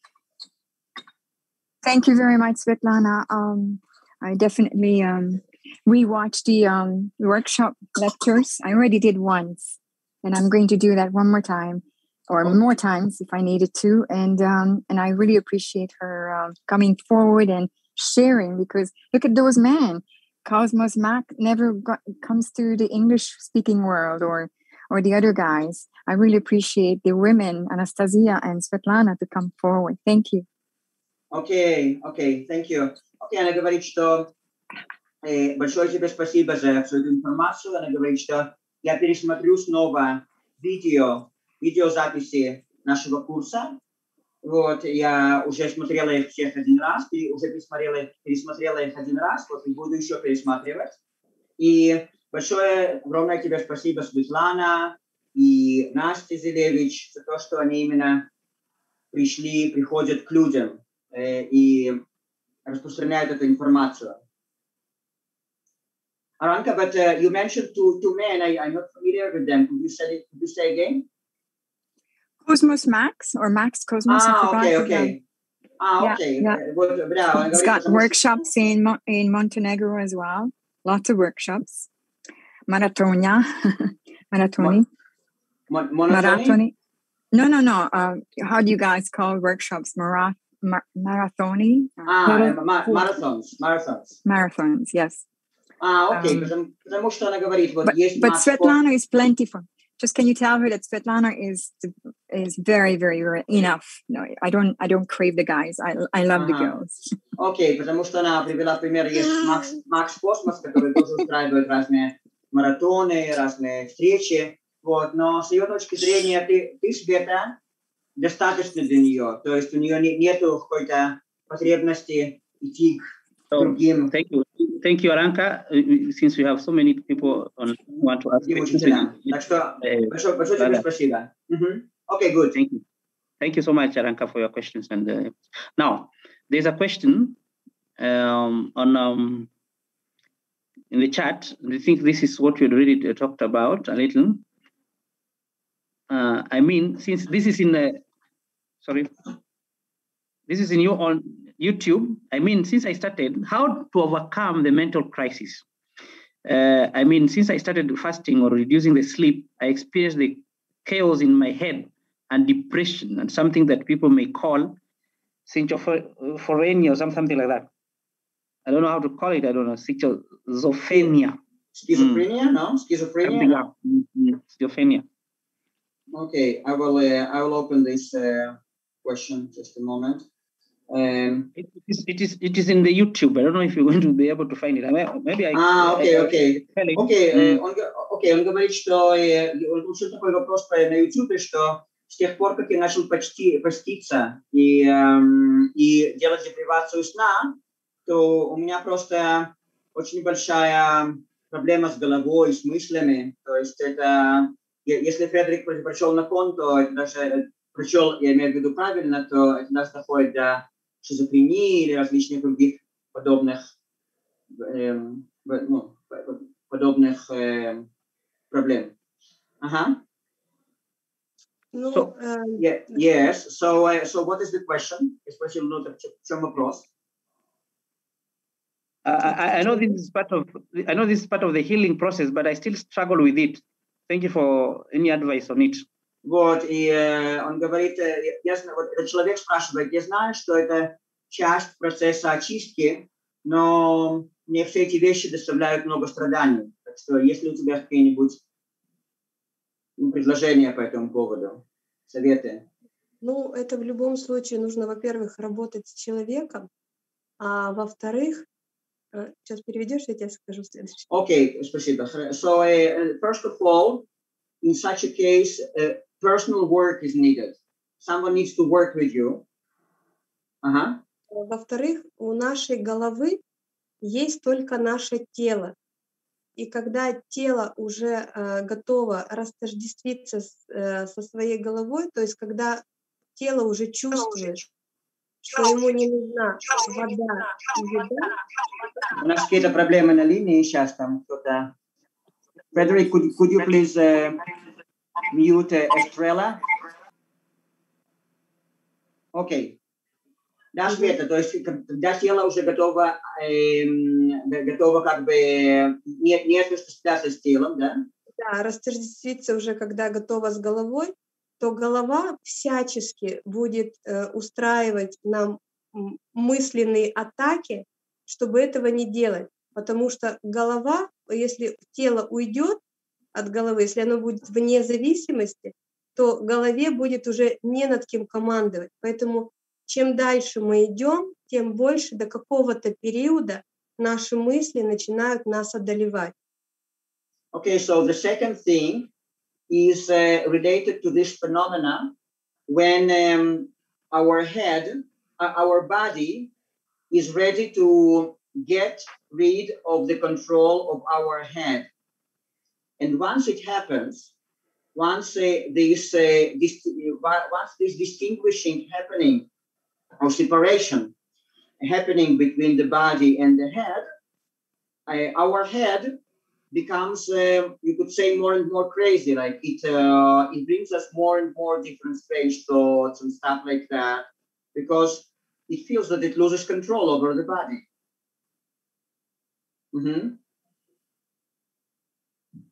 Speaker 4: Thank you very much, Svetlana. Um, I definitely um, rewatched the um, workshop lectures. I already did once. And I'm going to do that one more time, or okay. more times if I needed to. And um, and I really appreciate her um, coming forward and sharing, because look at those men. Cosmos Mac never got, comes to the English-speaking world, or or the other guys. I really appreciate the women, Anastasia and Svetlana, to come forward. Thank you.
Speaker 2: Okay, okay, thank you. Okay, она говорит, что э, большое тебе спасибо за всю эту информацию. Она говорит, что я пересмотрю снова видео, видеозаписи нашего курса. Вот, я уже смотрела их всех один раз, и уже пересмотрела, пересмотрела их один раз, вот, и буду еще пересматривать. И большое, огромное тебе спасибо, Светлана и Настя Зелевич, за то, что они именно пришли, приходят к людям э, и распространяют эту информацию. Aranka, but uh, you mentioned two two men. I, I'm not familiar with them. Could you say it? Could you say again?
Speaker 4: Cosmos Max or Max Cosmos.
Speaker 2: Ah, okay, okay. Ah,
Speaker 4: yeah,
Speaker 2: okay.
Speaker 4: Yeah.
Speaker 2: Uh,
Speaker 4: He's got workshops in in Montenegro as well. Lots of workshops. Maratonia. Maratoni.
Speaker 2: Mo Maratoni?
Speaker 4: No, no, no. Uh, how do you guys call workshops? Marath mar Marathoni?
Speaker 2: Ah, ma marathons. Marathons.
Speaker 4: Marathons, yes.
Speaker 2: Ah, окей, okay. um, потому что она говорит, вот
Speaker 4: but,
Speaker 2: есть
Speaker 4: but Svetlana is plentiful. Just can you tell her that Svetlana is is very, very, very enough. No, I don't I don't crave the guys. I I love ага. the girls.
Speaker 2: Окей, okay, потому что она привела пример, есть Макс, Макс Космос, который тоже устраивает разные маратоны, разные встречи. Вот, но с ее точки зрения ты, ты Света, достаточно для нее. То есть у нее не, нету какой-то потребности идти к
Speaker 1: so,
Speaker 2: другим.
Speaker 1: Thank you. Thank you, Aranka. Uh, since we have so many people on who want to ask questions.
Speaker 2: Так что большое, большое тебе спасибо. Okay, good.
Speaker 1: Thank you. Thank you so much, Aranka, for your questions. And uh, now, there's a question um, on um, in the chat. I think this is what we already talked about a little. Uh, I mean, since this is in the, sorry, this is in your on YouTube. I mean, since I started, how to overcome the mental crisis. Uh, I mean, since I started fasting or reducing the sleep, I experienced the chaos in my head and depression and something that people may call schizophrenia or something like that. I don't know how to call it. I don't know, schizophrenia.
Speaker 2: Schizophrenia, mm. no? Schizophrenia, no?
Speaker 1: Mm-hmm. Schizophrenia.
Speaker 2: Okay, I will. Uh, I will open this uh, question just a moment. Um,
Speaker 1: it, it, is, it is. It is in the YouTube. I don't know if you're going to be able to find it. I mean, maybe I.
Speaker 2: Ah, okay,
Speaker 1: I,
Speaker 2: okay,
Speaker 1: I,
Speaker 2: okay.
Speaker 1: mm.
Speaker 2: Он, okay, он говорит, что он получил такой вопрос на YouTube, что с тех пор, как я начал почти поститься и эм, и делать депривацию сна, то у меня просто очень большая проблема с головой, с мыслями. То есть это если Фредерик прочел на кон, то это даже прочел, я имею в виду правильно, то это даже доходит до шизофрении или различных других подобных, э, ну, подобных э, проблем. Ага.
Speaker 3: Ну,
Speaker 2: so, uh, yeah, yes. So, uh, so what is the question? Я спросил, ну, в чем вопрос?
Speaker 1: I, I know this is part of I know this is part of the healing process, but I still struggle with it. Thank you for any advice on it.
Speaker 2: Вот, и э, он говорит, э, я, вот этот человек спрашивает, я знаю, что это часть процесса очистки, но мне все эти вещи доставляют много страданий. Так что, есть ли у тебя какие-нибудь ну, предложения по этому поводу, советы?
Speaker 3: Ну, это в любом случае нужно, во-первых, работать с человеком, а во-вторых, сейчас переведешь, я тебе скажу следующее.
Speaker 2: Окей, okay, спасибо. So, uh, first of all, in such a case, uh, personal work is needed. Someone needs to work with you. Ага.
Speaker 3: Во-вторых, у нашей головы есть только наше тело. И когда тело уже э, готово растождествиться с, э, со своей головой, то есть когда тело уже чувствует, что ему не нужна вода и еда.
Speaker 2: У нас какие-то проблемы на линии сейчас там кто-то. Frederick, could, could you please uh, mute uh, Estrella? Окей. Okay. Да, Света, то есть когда тело уже готово, э, готово как бы не, не отождествляться с телом, да?
Speaker 3: Да, растождествиться уже когда готово с головой, то голова всячески будет э, устраивать нам мысленные атаки, чтобы этого не делать. Потому что голова, если тело уйдет от головы, если оно будет вне зависимости, то голове будет уже не над кем командовать. Поэтому чем дальше мы идем, тем больше до какого-то периода наши мысли начинают нас одолевать.
Speaker 2: Okay, so the second thing is uh, related to this phenomena when um, our head, uh, our body is ready to get rid of the control of our head. And once it happens, once uh, this, uh, this, once this distinguishing happening or separation happening between the body and the head, uh, our head becomes, uh, you could say, more and more crazy. Like it, uh, it brings us more and more different strange thoughts and stuff like that, because it feels that it loses control over the body. Mm-hmm.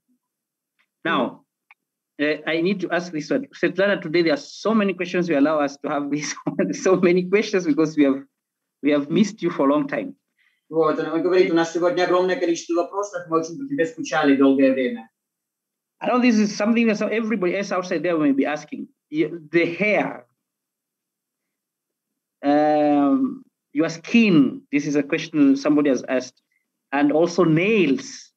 Speaker 1: Now, uh, I need to ask this one. Svetlana, today there are so many questions. We allow us to have this, so many questions because we have we have missed you for a long time.
Speaker 2: Вот, он говорит, у нас сегодня огромное количество вопросов, мы очень по тебе скучали долгое время.
Speaker 1: I know this is something that everybody else outside there may be asking. The hair, um, your skin, this is a question somebody has asked, and also nails.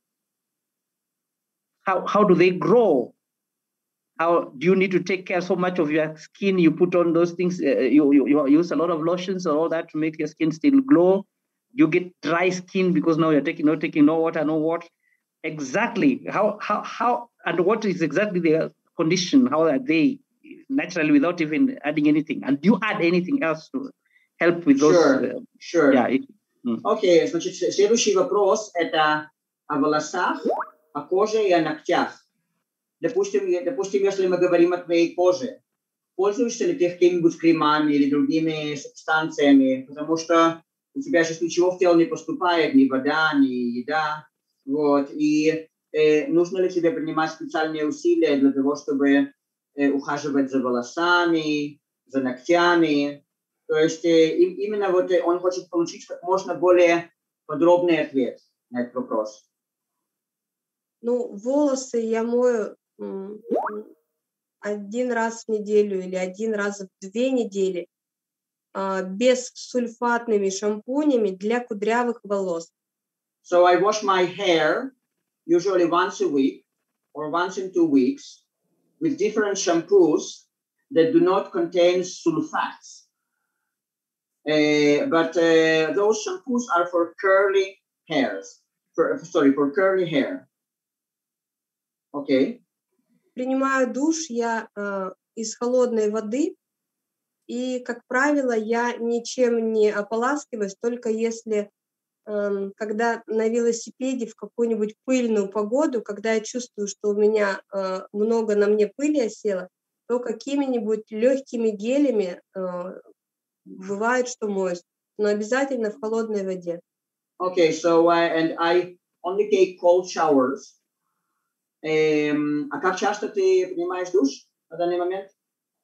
Speaker 1: How, how do they grow? How do you need to take care so much of your skin? You put on those things, uh, you, you, you use a lot of lotions or all that to make your skin still glow. You get dry skin because now you're taking, not taking no water, no water. Exactly. How, how, how, and what is exactly their condition? How are they naturally without even adding anything? And do you add anything else to help with those?
Speaker 2: Sure, uh, sure.
Speaker 1: Yeah. It, mm.
Speaker 2: Окей, значит, следующий вопрос это о волосах, о коже и о ногтях. Допустим, допустим, если мы говорим о твоей коже, пользуешься ли ты какими-нибудь кремами или другими субстанциями, потому что у тебя сейчас ничего в тело не поступает, ни вода, ни еда, вот, и э, нужно ли тебе принимать специальные усилия для того, чтобы э, ухаживать за волосами, за ногтями, то есть э, именно вот э, он хочет получить как можно более подробный ответ на этот вопрос.
Speaker 3: Ну, волосы я мою один раз в неделю или один раз в две недели без сульфатными шампунями для кудрявых волос.
Speaker 2: So I wash my hair usually once a week or once in two weeks with different shampoos that do not contain sulfates. Uh, but uh, those shampoos are for curly hairs. For, sorry, for curly hair. Okay.
Speaker 3: Принимаю душ я э, из холодной воды, и, как правило, я ничем не ополаскиваюсь, только если, э, когда на велосипеде в какую-нибудь пыльную погоду, когда я чувствую, что у меня э, много на мне пыли осело, то какими-нибудь легкими гелями э, бывает, что моюсь, но обязательно в холодной воде.
Speaker 2: Okay, so uh, and I only take cold showers. Um, а как часто ты принимаешь душ на данный момент?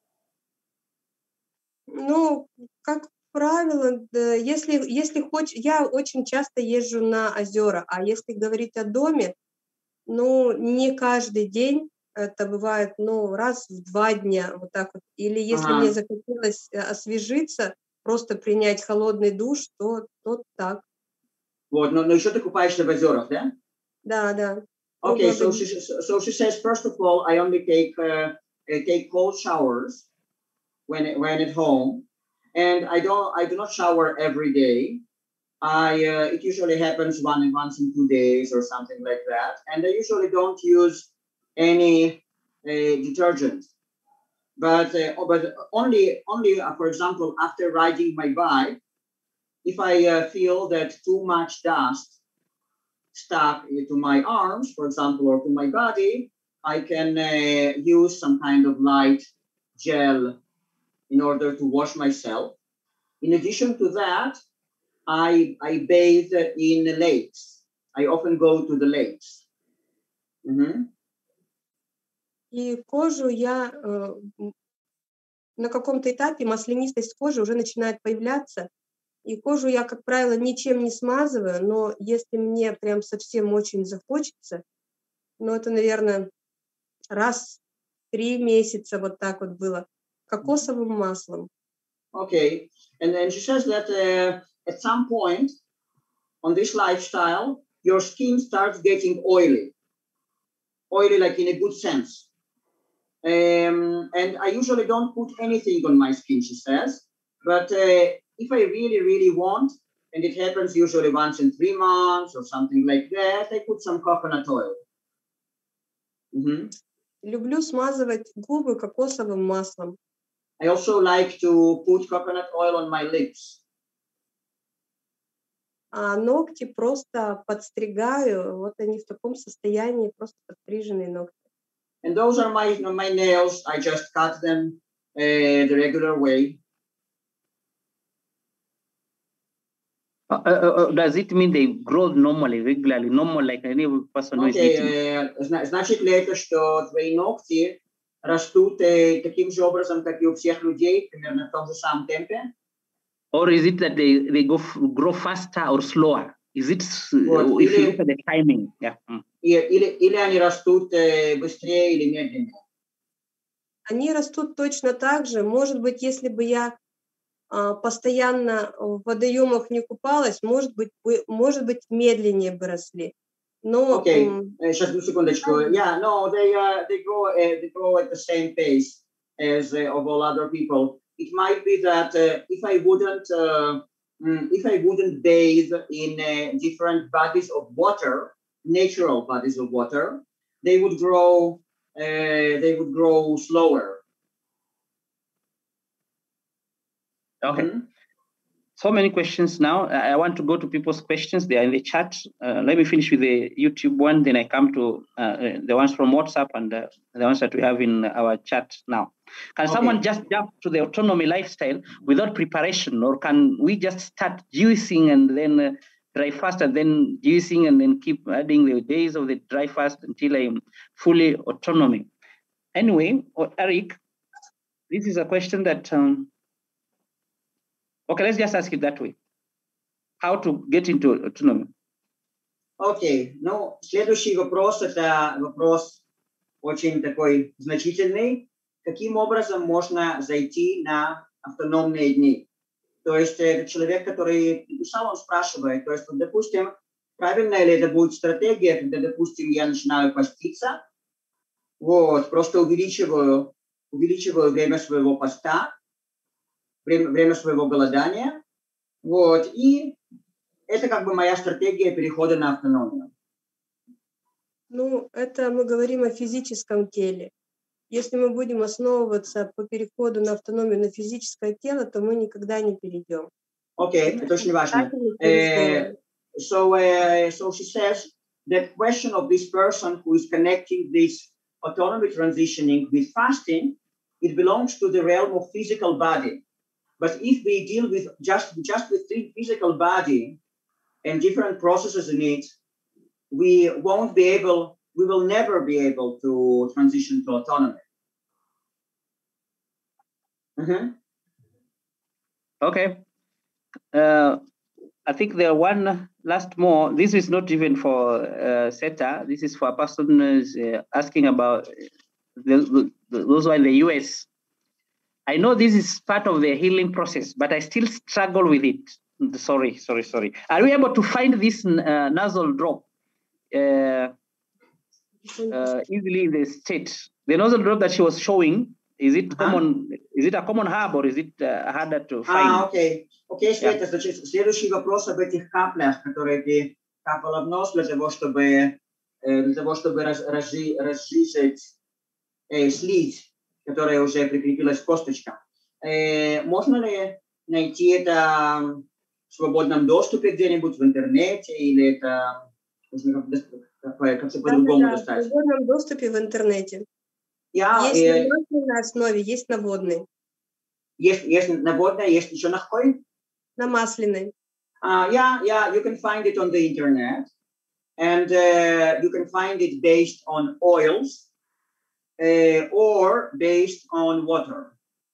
Speaker 3: Ну, как правило, да, если, если хочешь, я очень часто езжу на озера, а если говорить о доме, ну, не каждый день, это бывает, ну, раз в два дня, вот так вот. Или если
Speaker 2: Ага.
Speaker 3: мне захотелось освежиться, просто принять холодный душ, то, то так.
Speaker 2: Вот, но, но еще ты купаешься в озерах, да?
Speaker 3: Да, да.
Speaker 2: Okay, so she, so she says, first of all, I only take uh, take cold showers when when at home, and I don't I do not shower every day. I uh, it usually happens one once in two days or something like that, and I usually don't use any uh, detergent, but uh, but only only uh, for example after riding my bike, if I uh, feel that too much dust stuck to my arms, for example, or to my body, I can uh, use some kind of light gel in order to wash myself. In addition to that, I, I bathe in lakes. I often go to the lakes. Mm-hmm.
Speaker 3: И кожу я э, на каком-то этапе маслянистость кожи уже начинает появляться. И кожу я, как правило, ничем не смазываю, но если мне прям совсем очень захочется, ну, это, наверное, раз в три месяца вот так вот было, кокосовым маслом.
Speaker 2: Okay, and then she says that uh, at some point on this lifestyle, your skin starts getting oily. Oily like in a good sense. Um, and I usually don't put anything on my skin, she says, but uh, if I really, really want, and it happens usually once in three months or something like that, I put some coconut oil. Mm-hmm.
Speaker 3: Люблю смазывать губы кокосовым маслом.
Speaker 2: I also like to put coconut oil on my lips.
Speaker 3: А ногти просто подстригаю, вот они в таком состоянии, просто подстриженные ногти.
Speaker 2: And those are my, my nails. I just cut them uh, the regular way.
Speaker 1: Uh, uh, uh, does it mean they grow normally, regularly, normal like any person who is eating?
Speaker 2: Окей, э, значит ли это, что твои ногти растут э, таким же образом, как и у всех людей, примерно в том же самом темпе?
Speaker 1: Or is it that they, they go grow faster or slower? Is it,
Speaker 2: вот,
Speaker 1: if
Speaker 2: или,
Speaker 1: you look at the timing? Yeah.
Speaker 2: Или, или они растут э, быстрее или медленнее?
Speaker 3: Они растут точно так же. Может быть, если бы я а, постоянно в водоемах не купалась, может быть, бы, может быть, медленнее бы росли. Но,
Speaker 2: Окей,
Speaker 3: м-
Speaker 2: сейчас одну секундочку. Yeah, no, they, uh, they, grow, uh, they grow at the same pace as uh, of all other people. It might be that uh, if I wouldn't, uh, if I wouldn't bathe in uh, different bodies of water, natural bodies of water, they would grow. Uh, they would grow slower.
Speaker 1: Okay.
Speaker 2: Mm-hmm.
Speaker 1: So many questions now. I want to go to people's questions. They are in the chat. Uh, let me finish with the YouTube one. Then I come to uh, the ones from WhatsApp and uh, the ones that we have in our chat now. Can
Speaker 2: Okay.
Speaker 1: someone just jump to the autonomy lifestyle without preparation, or can we just start juicing and then uh, dry fast and then juicing and then keep adding the days of the dry fast until I'm fully autonomy? Anyway, or Eric, this is a question that. Um, Okay, let's just ask it that way. How to get into autonomy?
Speaker 2: Окей, okay. Ну, следующий вопрос, это вопрос очень такой значительный. Каким образом можно зайти на автономные дни? То есть это человек, который написал, он спрашивает, то есть, вот, допустим, правильная ли это будет стратегия, когда, допустим, я начинаю поститься, вот, просто увеличиваю, увеличиваю время своего поста, Время, время своего голодания, вот, и это как бы моя стратегия перехода на автономию.
Speaker 3: Ну, это мы говорим о физическом теле. Если мы будем основываться по переходу на автономию на физическое тело, то мы никогда не перейдем.
Speaker 2: Окей, okay, это очень важно. Uh, so, uh, so she says, the question of this person who is connecting this autonomy transitioning with fasting, it belongs to the realm of physical body. But if we deal with just, just with the physical body and different processes in it, we won't be able, we will never be able to transition to autonomy. Mm-hmm.
Speaker 1: Okay. Uh, I think there are one last more. This is not even for uh, SETA. This is for a person who's uh, asking about the, the, those who are in the U S. I know this is part of the healing process, but I still struggle with it. Sorry, sorry, sorry. Are we able to find this uh, nasal drop uh, uh, easily in the state? The nasal drop that she was showing, is it uh-huh. common? Is it a common herb or is it uh, harder to find?
Speaker 2: А, окей. Окей, Света, yeah. Значит, следующий вопрос об этих каплях, которые ты капала в нос для того, чтобы, для того, чтобы раз, разжи, разжижить э, слизь, которая уже прикрепилась к косточкам. Э, можно ли найти это в свободном доступе где-нибудь в интернете, или это нужно как-то по-другому
Speaker 3: да,
Speaker 2: достать?
Speaker 3: В свободном доступе в интернете.
Speaker 2: Я,
Speaker 3: есть
Speaker 2: э,
Speaker 3: на масляной основе, есть на водной.
Speaker 2: Есть, есть на водной, есть еще на какой?
Speaker 3: На масляной.
Speaker 2: Uh, yeah, yeah, you can find it on the internet, and uh, you can find it based on oils. Uh, or based on water.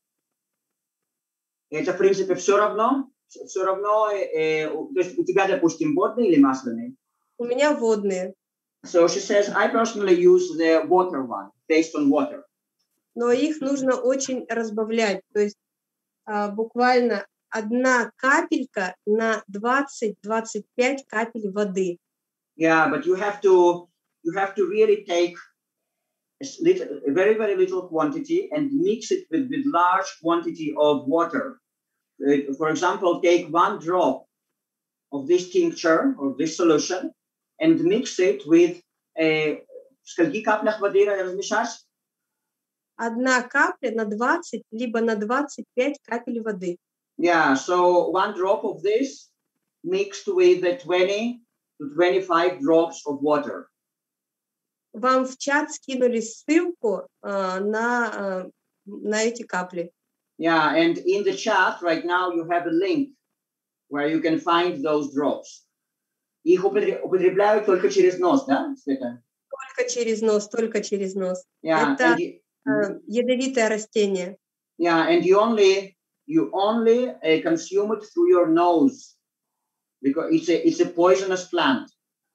Speaker 2: Это, в принципе, все равно, все равно, э, то есть у тебя, допустим, водный или масляный?
Speaker 3: У меня водные.
Speaker 2: So she says, I personally use the water one, based on water.
Speaker 3: Но их нужно очень разбавлять, то есть а, буквально одна капелька на двадцать-двадцать пять капель воды.
Speaker 2: Yeah, but you have to, you have to really take Little, a very, very little quantity and mix it with, with large quantity of water. Uh, for example, take one drop of this tincture or this solution and mix it with a скольки каплях воды размешать?
Speaker 3: Одна капля на двадцать либо на двадцать пять капель воды.
Speaker 2: Yeah, so one drop of this mixed with the twenty to twenty-five drops of water.
Speaker 3: Вам в чат скинули ссылку uh, на, uh, на эти капли.
Speaker 2: Yeah, and in the chat right now you have a link where you can find those drops. Их употребляют только через нос, да, Света?
Speaker 3: Только через нос, только через нос.
Speaker 2: Yeah,
Speaker 3: Это
Speaker 2: you,
Speaker 3: uh, ядовитое растение.
Speaker 2: Yeah, and you only you only uh, consume it through your nose because it's a it's a poisonous plant.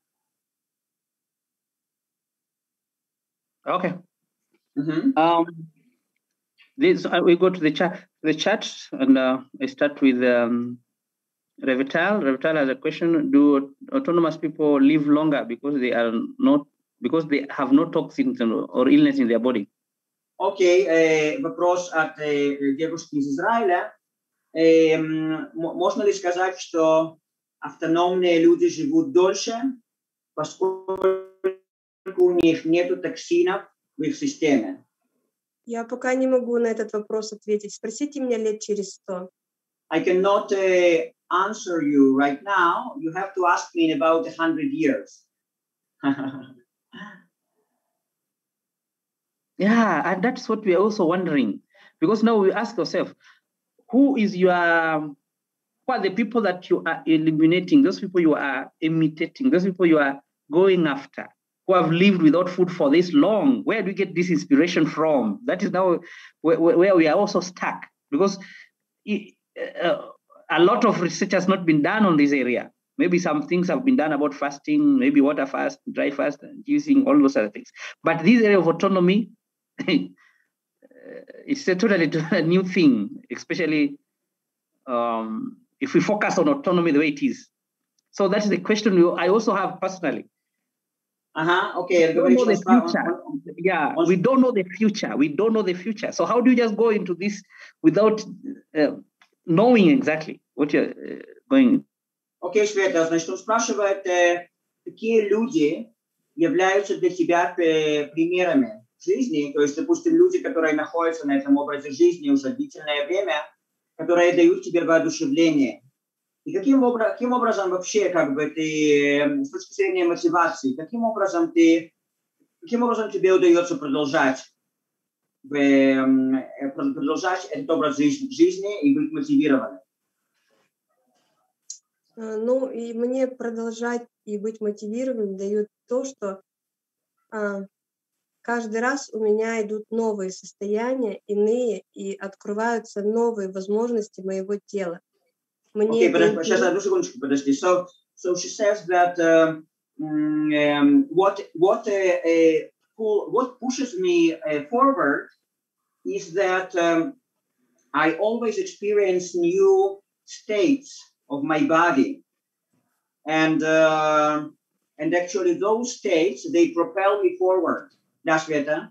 Speaker 1: Okay.
Speaker 2: Mm-hmm.
Speaker 1: Um, this uh, we go to the chat the chat and uh, I start with um, Revital. Revital has a question: do autonomous people live longer because they are not because they have no toxins or illness in their body?
Speaker 2: Окей, okay, вопрос от э, девушки из Израиля. Э, можно ли сказать, что автономные люди живут дольше, поскольку у них нет токсинов в их системе?
Speaker 3: Я пока не могу на этот вопрос ответить. Спросите меня лет через сто.
Speaker 2: I cannot uh, answer you right now. You have to ask me in about a hundred years.
Speaker 1: Yeah, and that's what we are also wondering, because now we ask ourselves, who is your, who are the people that you are eliminating, those people you are imitating, those people you are going after, who have lived without food for this long? Where do you get this inspiration from? That is now where, where we are also stuck, because it, uh, a lot of research has not been done on this area. Maybe some things have been done about fasting, maybe water fast, dry fast, and using all those other things. But this area of autonomy, it's a totally a new thing, especially um, if we focus on autonomy the way it is. So that's the question I also have personally.
Speaker 2: Uh-huh. Okay.
Speaker 1: We don't know the future. Yeah, we don't know the future. We don't know the future. So how do you just go into this without uh, knowing exactly what you're uh, going?
Speaker 2: Окей, okay, Света, значит, он спрашивает, э, какие люди являются для тебя э, примерами жизни, то есть, допустим, люди, которые находятся на этом образе жизни уже длительное время, которые дают тебе воодушевление. И каким, обра- каким образом вообще, как бы, ты, э, с точки зрения мотивации, каким образом ты, каким образом тебе удается продолжать, э, продолжать этот образ жизни и быть мотивированным?
Speaker 3: Ну, и мне продолжать и быть мотивированным дает то, что а, каждый раз у меня идут новые состояния, иные, и открываются новые возможности моего тела.
Speaker 2: Мне okay, подожди, сейчас одну секундочку, подожди. So, so she says that um, um, what what uh, uh, pull, what pushes me uh, forward is that um, I always experience new states of my body, and uh, and actually those states, they propel me forward. Да, Света?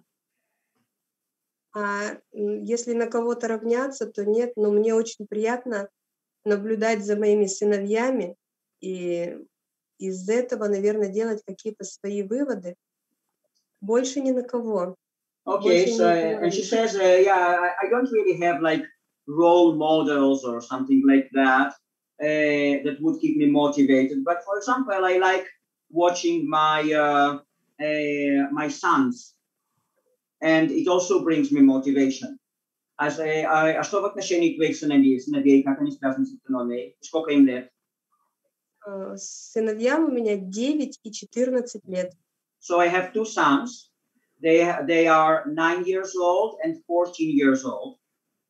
Speaker 3: А если на кого-то равняться, то нет, но мне очень приятно наблюдать за моими сыновьями и из этого, наверное, делать какие-то свои выводы. Больше ни на кого.
Speaker 2: Okay, so uh, and she says, uh, yeah, I, I don't really have like role models or something like that. Uh, that would keep me motivated. But for example, I like watching my uh, uh, my sons, and it also brings me motivation. As a, а что в отношении твоих сыновей, сыновей, как они связаны с автономией? Сколько им лет?
Speaker 3: Сыновьям у меня девять и четырнадцать лет.
Speaker 2: So I have two sons. They they are nine years old and fourteen years old.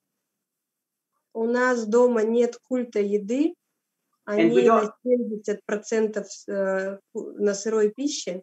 Speaker 3: У нас дома нет культа еды, они на семьдесят процентов на сырой пище.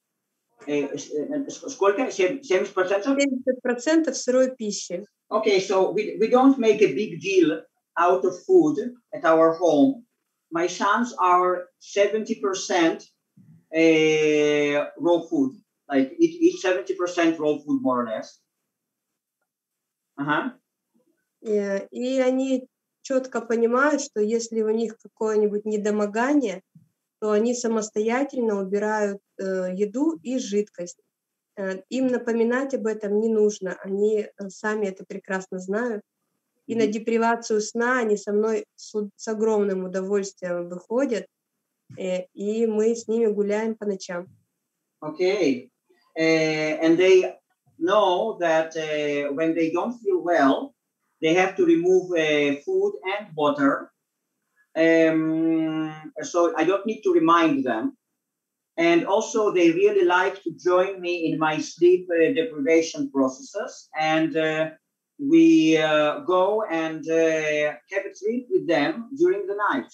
Speaker 2: Сколько? семьдесят процентов?
Speaker 3: семьдесят процентов сырой пищи.
Speaker 2: Okay, so we, we don't make a big deal out of food at our home. My sons are seventy percent uh, raw food, like each, each seventy percent raw food, more or less. Uh-huh.
Speaker 3: И они четко понимают, что если у них какое-нибудь недомогание, то они самостоятельно убирают э, еду и жидкость. Э, им напоминать об этом не нужно, они сами это прекрасно знают. И mm-hmm. на депривацию сна они со мной с, с огромным удовольствием выходят, э, и мы с ними гуляем по ночам.
Speaker 2: Okay. Uh, and they know that uh, when they don't feel well, they have to remove uh, food and water, Um, so I don't need to remind them. And also they really like to join me in my sleep uh, deprivation processes. And uh, we uh, go and uh, have a sleep with them during the night.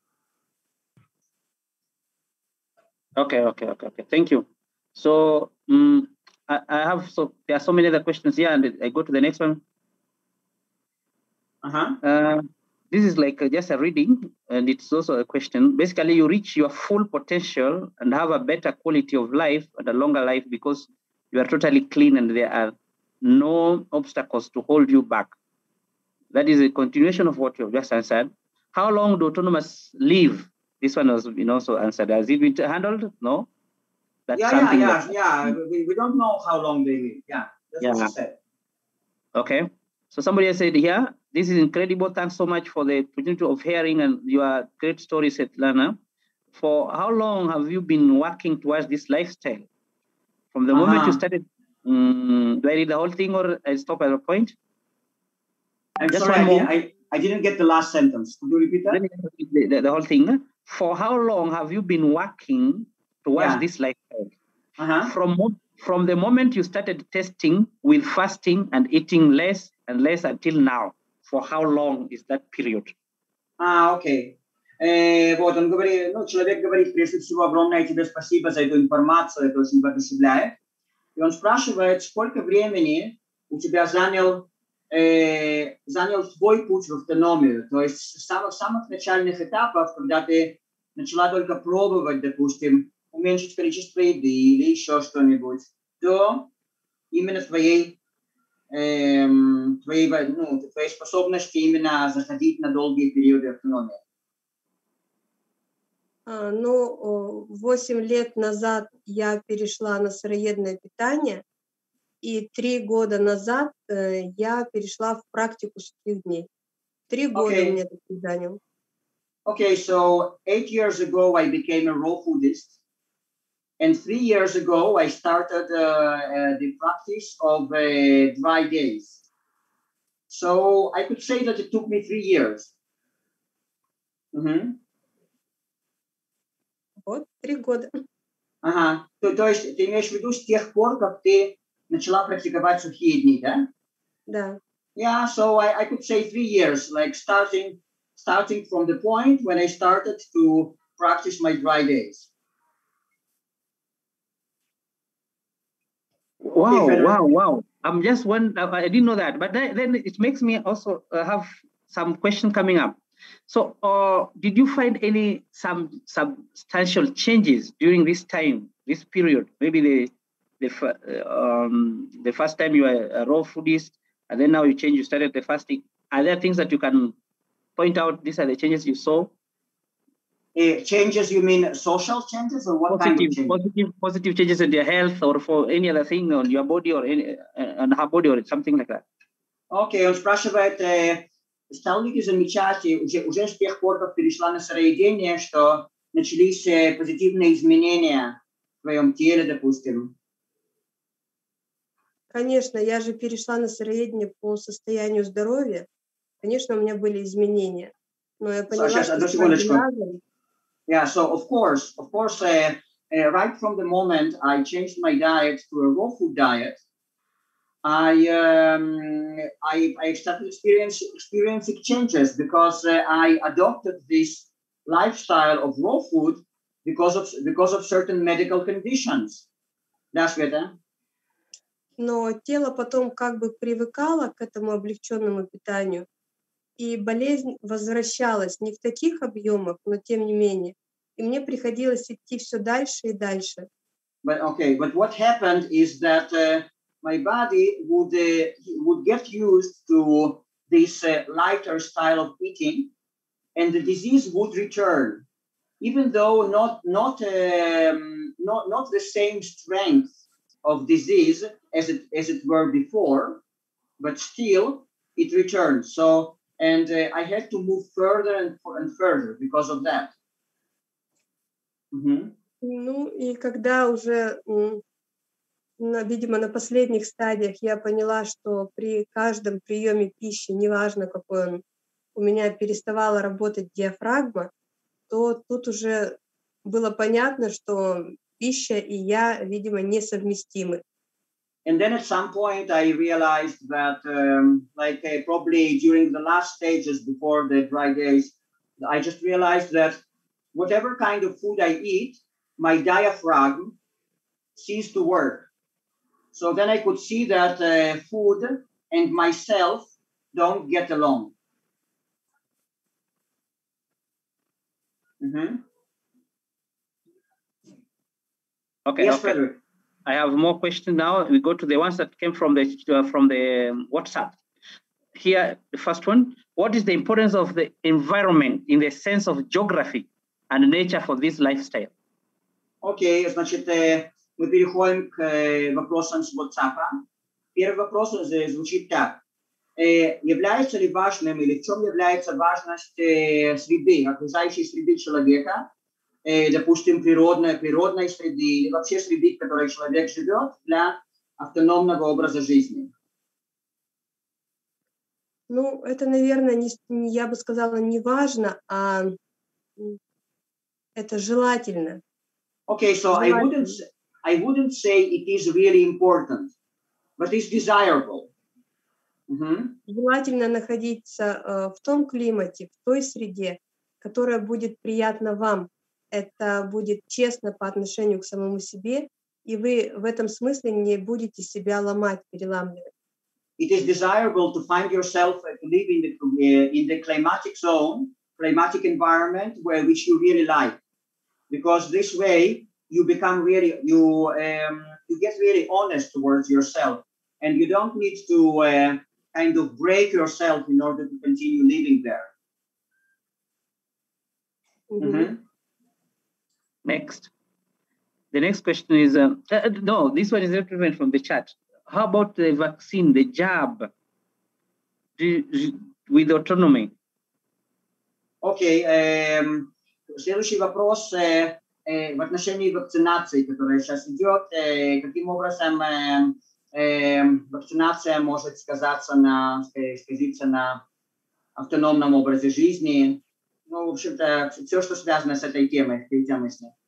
Speaker 1: Okay, okay, okay, okay. Thank you. So um, I, I have, so there are so many other questions here, and I go to the next one.
Speaker 2: Uh-huh.
Speaker 1: Uh, this is like a, just a reading, and it's also a question. Basically, you reach your full potential and have a better quality of life and a longer life because you are totally clean and there are no obstacles to hold you back. That is a continuation of what you have just answered. How long do autonomous live? This one was, you know, so answered. Has it been handled? No. That's
Speaker 2: yeah,
Speaker 1: something
Speaker 2: yeah, yeah,
Speaker 1: that,
Speaker 2: yeah. We, we don't know how long they live. Yeah, that's
Speaker 1: yeah.
Speaker 2: what she said.
Speaker 1: Okay. So somebody has said here, this is incredible. Thanks so much for the opportunity of hearing and your great story, Svetlana. For how long have you been working towards this lifestyle? From the uh-huh. moment you started, um, do I read the whole thing or I stop at a point?
Speaker 2: I'm Just sorry, I didn't, I, I didn't get the last sentence. Could you repeat that?
Speaker 1: The, the, the whole thing. For how long have you been working towards yeah. this lifestyle?
Speaker 2: Uh-huh.
Speaker 1: From From the moment you started testing with fasting and eating less and less until now, for how long is that period?
Speaker 2: А, окей. Э, вот он говорит, ну, человек говорит, прежде всего, огромное тебе спасибо за эту информацию, это очень воодушевляет. И он спрашивает, сколько времени у тебя занял, э, занял твой путь в автономию, то есть с самых, самых начальных этапов, когда ты начала только пробовать, допустим, уменьшить количество еды или еще что-нибудь, до именно твоей, эм, твоей, ну, твоей способности именно заходить на долгие периоды автономии.
Speaker 3: А, ну, восемь лет назад я перешла на сыроедное питание, и три года назад э, я перешла в практику сухих дней. Три года
Speaker 2: okay.
Speaker 3: мне это занял.
Speaker 2: Okay, so eight years ago I became a raw foodist. And three years ago, I started uh, uh, the practice of uh, dry days. So I could say that it took me three years. Mm-hmm.
Speaker 3: Вот, три года.
Speaker 2: Ага. То, то есть ты имеешь в виду с тех пор, как ты начала практиковать сухие дни, да?
Speaker 3: Да.
Speaker 2: Yeah, so I, I could say three years, like starting, starting from the point when I started to practice my dry days.
Speaker 1: Wow, wow, wow. I'm just one, I didn't know that, but then, then it makes me also uh, have some question coming up. So uh, did you find any, some substantial changes during this time, this period? Maybe the the, um, the first time you were a raw foodist, and then now you change, you started the fasting. Are there things that you can point out, these are the changes you saw?
Speaker 2: Uh, changes, you mean social changes or what
Speaker 1: positive,
Speaker 2: kind of changes?
Speaker 1: Positive, positive changes in your health or for any other thing on your body or any, uh, on her body or something like that.
Speaker 2: Okay, он спрашивает, э, стал ли ты замечать уже, уже с тех пор, как перешла на сыроедение, что начались э, позитивные изменения в твоем теле, допустим?
Speaker 3: Конечно, я же перешла на сыроедение по состоянию здоровья. Конечно, у меня были изменения. Но я поняла,
Speaker 2: Сейчас, одну секундочку. Yeah, so of course, of course, uh, uh, right from the moment I changed my diet to a raw food diet, I um, I, I started experiencing experiencing changes because uh, I adopted this lifestyle of raw food because of because of certain medical conditions. Да, Света?
Speaker 3: Но тело потом как бы привыкало к этому облегченному питанию, и болезнь возвращалась не в таких объемах, но тем не менее. И мне приходилось идти все дальше и дальше.
Speaker 2: But okay, but what happened is that uh, my body would uh, would get used to this uh, lighter style of eating, and the disease would return, even though not not um, not not the same strength of disease as it as it were before, but still it returned. So. And uh, I had to move further and, and further because of that. Mm-hmm.
Speaker 3: Ну и когда уже, на, видимо, на последних стадиях я поняла, что при каждом приеме пищи, неважно какой он, у меня переставала работать диафрагма, то тут уже было понятно, что пища и я, видимо, несовместимы.
Speaker 2: And then at some point I realized that um, like uh, probably during the last stages before the dry days, I just realized that whatever kind of food I eat, my diaphragm ceased to work. So then I could see that uh, food and myself don't get along. Mm-hmm.
Speaker 1: Okay.
Speaker 2: Yes,
Speaker 1: okay.
Speaker 2: Frederick.
Speaker 1: I have more questions now. We go to the ones that came from the uh, from the um, WhatsApp. Here, the first one: what is the importance of the environment in the sense of geography and nature for this lifestyle?
Speaker 2: Окей, okay, значит, э, мы переходим к э, вопросам с WhatsApp. Первый вопрос звучит так: э, является ли важным или в чем является важность э, среды, окружающей среды человека? Допустим, природной, природной среды или вообще среды, в которой человек живет, для автономного образа жизни?
Speaker 3: Ну, это, наверное, не, я бы сказала, не важно, а это желательно.
Speaker 2: Okay, so I wouldn't, I wouldn't say it is really important, but it's desirable. Mm-hmm.
Speaker 3: Желательно находиться uh, в том климате, в той среде, которая будет приятна вам. Это будет честно по отношению к самому себе, и вы в этом смысле не будете себя ломать, переламливать.
Speaker 2: It is desirable to find yourself to live in the uh, in the climatic zone, climatic environment where which you really like, because this way you become really you um, you get really honest towards yourself, and you don't need to uh, kind of break yourself in order to continue living there.
Speaker 3: Mm-hmm.
Speaker 2: Mm-hmm.
Speaker 1: Next. The next question is, uh, uh, no, this one is not even from the chat. How about the vaccine, the jab, do, with autonomy?
Speaker 2: Окей. Okay, um, следующий вопрос uh, uh, в отношении вакцинации, которая сейчас идет. Uh, каким образом uh, uh, вакцинация может сказаться на, сказаться на автономном образе жизни? Ну, в общем-то, все, что связано с этой темой, темой с ней.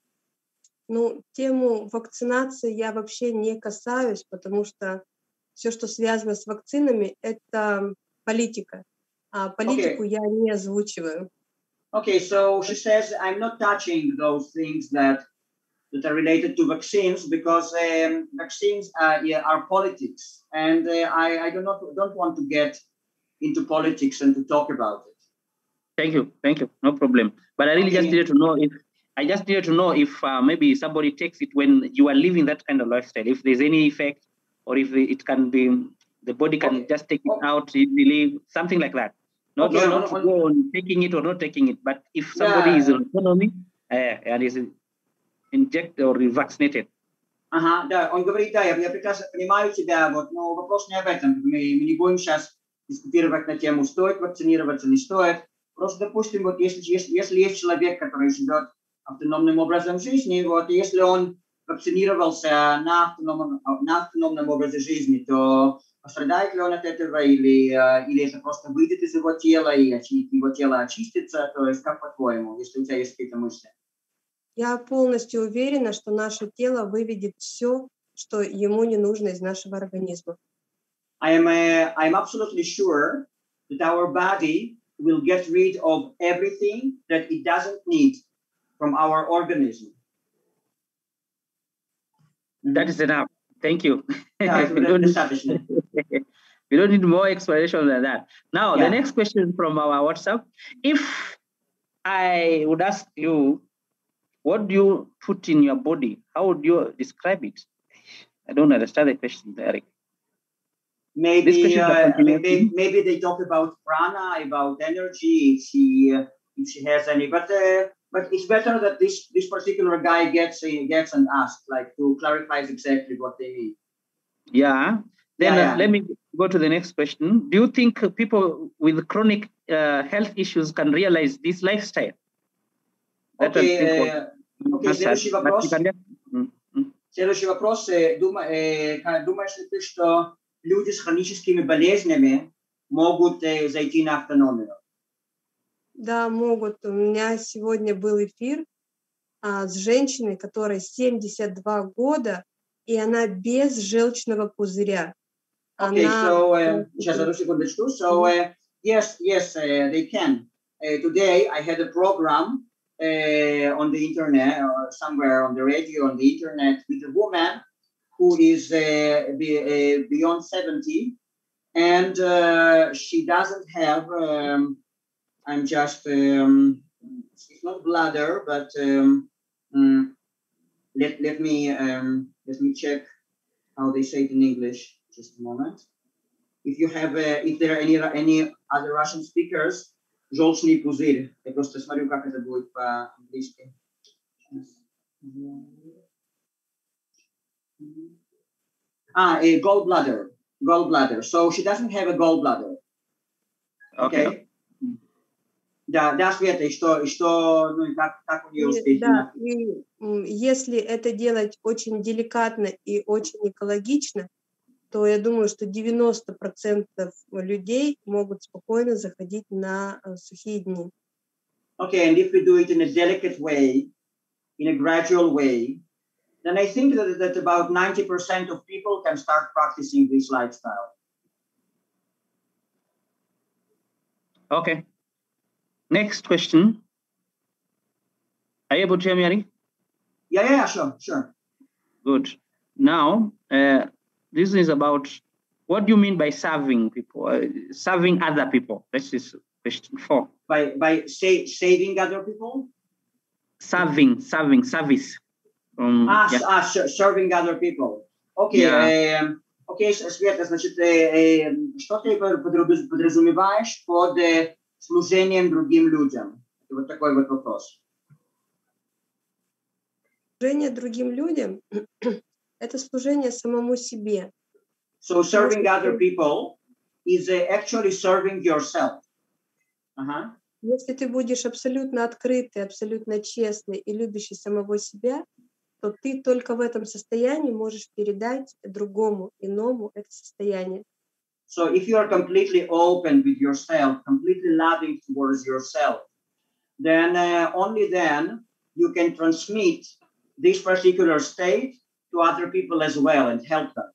Speaker 3: Ну, тему вакцинации я вообще не касаюсь, потому что все, что связано с вакцинами, это политика. А политику
Speaker 2: Okay.
Speaker 3: я не озвучиваю.
Speaker 2: Okay, so she says, I'm not touching those things that that are related to vaccines because um, vaccines are, yeah, are politics, and uh, I, I do not don't want to get into politics and to talk about it.
Speaker 1: Thank you, thank you, no problem. But I really
Speaker 2: Okay.
Speaker 1: just needed to know if I just needed to know if uh, maybe somebody takes it when you are living that kind of lifestyle, if there's any effect, or if it can be the body can
Speaker 2: Okay.
Speaker 1: just take it
Speaker 2: Okay.
Speaker 1: out easily, something like that. Not,
Speaker 2: Okay,
Speaker 1: not,
Speaker 2: on,
Speaker 1: not to
Speaker 2: on,
Speaker 1: go on taking it or not taking it, but if somebody
Speaker 2: yeah.
Speaker 1: is on autonomy uh, and is injected or vaccinated.
Speaker 2: Ага, да, он говорит, да, я, я прекрасно понимаю тебя, вот, но вопрос не об этом. Мы, мы не будем сейчас дискутировать на тему, стоит вакцинироваться, не стоит. Просто, допустим, вот если, если, если есть человек, который живет автономным образом жизни, вот, если он вакцинировался на автономном, на автономном образе жизни, то пострадает ли он от этого, или, или это просто выйдет из его тела, и его тело очистится, то есть как по-твоему, если у тебя есть какие-то мысли?
Speaker 3: Я полностью уверена, что наше тело выведет все, что ему не нужно из нашего организма.
Speaker 2: I am, uh, I'm absolutely sure that our body will get rid of everything that it doesn't need from our organism.
Speaker 1: That is enough. Thank you.
Speaker 2: Yeah,
Speaker 1: we, don't need, we don't need more explanation than that. Now, yeah. The next question from our WhatsApp. If I would ask you, what do you put in your body? How would you describe it? I don't understand the question, Eric.
Speaker 2: Maybe, uh, maybe, maybe they talk about prana, about energy, if she, uh, if she has any. But uh, but it's better that this this particular guy gets uh, gets and asked, like to clarify exactly what they mean.
Speaker 1: Yeah. Then
Speaker 2: yeah,
Speaker 1: uh,
Speaker 2: yeah.
Speaker 1: let me go to the next question. Do you think people with chronic uh, health issues can realize this lifestyle?
Speaker 2: That okay. Uh, okay. Следующий вопрос. Следующий вопрос. Думаешь ли ты, что люди с хроническими болезнями могут э, зайти на автономию.
Speaker 3: Да, могут. У меня сегодня был эфир а, с женщиной, которой семьдесят два года, и она без желчного пузыря.
Speaker 2: Okay,
Speaker 3: Она...
Speaker 2: so uh, сейчас одну секундочку. So uh, yes, yes, uh, they can. Uh, today I had a program uh, on the internet or somewhere on the radio on the internet with a woman who is uh, be, uh, beyond seventy, and uh, she doesn't have. Um, I'm just. Um, it's not bladder, but um, um, let let me um, let me check how they say it in English. Just a moment. If you have, uh, if there are any any other Russian speakers, желчный пузырь. Я просто смотрю, как это будет по-английски. Ah, a gallbladder. Gallbladder. So she doesn't have a gallbladder. Okay. okay. Да, да, Света, и что, и что, ну, и как, как у нее успехи?
Speaker 3: Да, и если это делать очень деликатно и очень экологично, то я думаю, что девяносто процентов людей могут спокойно заходить на сухие дни.
Speaker 2: Okay, and if we do it in a delicate way, in a gradual way, then I think that, that about ninety percent of people can start practicing this lifestyle.
Speaker 1: Okay. Next question. Are you able to hear me, Ari?
Speaker 2: Yeah, yeah, sure, sure.
Speaker 1: Good. Now, uh, this is about what do you mean by serving people, uh, serving other people? This is question four.
Speaker 2: By by say, saving other people?
Speaker 1: Serving, serving, service. Um,
Speaker 2: ah,
Speaker 1: yeah.
Speaker 2: ah, serving other people. Okay. Yeah. Um, Окей, Света, значит, э, э, что ты подразумеваешь под э, служением другим людям? Вот такой вот вопрос.
Speaker 3: Служение другим людям – это служение самому себе.
Speaker 2: So serving other people is uh, actually serving yourself. Uh-huh.
Speaker 3: Если ты будешь абсолютно открытый, абсолютно честный и любящий самого себя, то ты только в этом состоянии можешь передать другому, иному это состояние.
Speaker 2: So if you are completely open with yourself, completely loving towards yourself, then uh, only then you can transmit this particular state to other people as well and help them.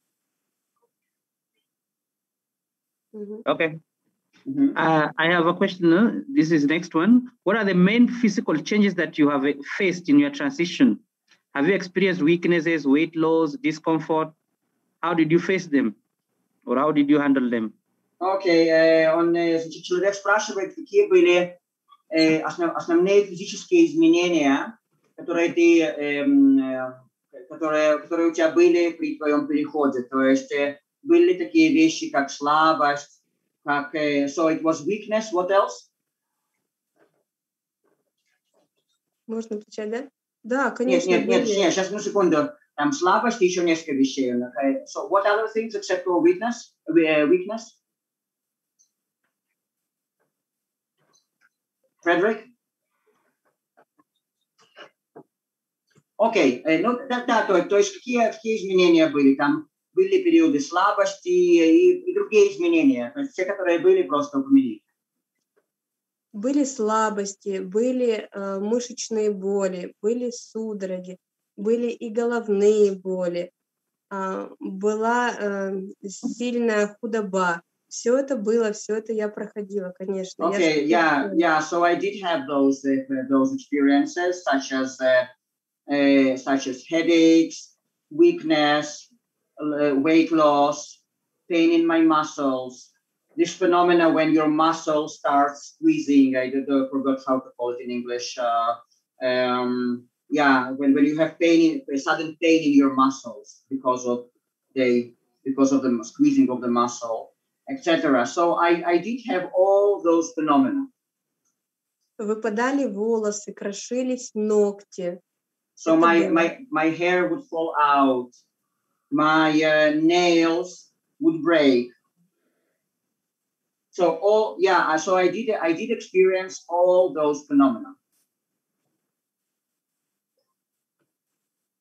Speaker 1: Mm-hmm. Okay. Mm-hmm. Uh, I have a question. Uh, this is the next one. What are the main physical changes that you have faced in your transition? Have you experienced weaknesses, weight loss, discomfort? How did you face them? Or how did you handle them?
Speaker 2: Окей, okay, uh, он, значит, человек спрашивает, какие были uh, основ, основные физические изменения, которые, ты, uh, которые, которые у тебя были при твоем переходе. То есть uh, были такие вещи, как слабость, как... Uh, so it was weakness, what else?
Speaker 3: Можно отвечать, да? Да, конечно.
Speaker 2: Нет, нет, нет, нет, сейчас, одну секунду. Там слабость и еще несколько вещей. Okay. So what other things except for weakness? Uh, weakness? Frederick? Окей, okay. ну да, да, то, то есть какие, какие изменения были? Там были периоды слабости и, и другие изменения. То есть все, которые были, просто упомяни.
Speaker 3: Были слабости, были э, мышечные боли, были судороги, были и головные боли, э, была э, сильная худоба. Все это было, все это я проходила, конечно.
Speaker 2: Okay, я, yeah, yeah. So I did have those uh, those experiences, such as uh, uh, such as headaches, weakness, uh, weight loss, pain in my muscles. This phenomena when your muscle starts squeezing, I don't, I forgot how to call it in English. Uh, um, yeah, when, when you have pain, a sudden pain in your muscles because of the because of the squeezing of the muscle, et cetera. So I, I did have all those phenomena.
Speaker 3: Выпадали волосы, крошились ногти.
Speaker 2: So my, my my hair would fall out, my uh, nails would break. So all yeah, so I did I did experience all those phenomena.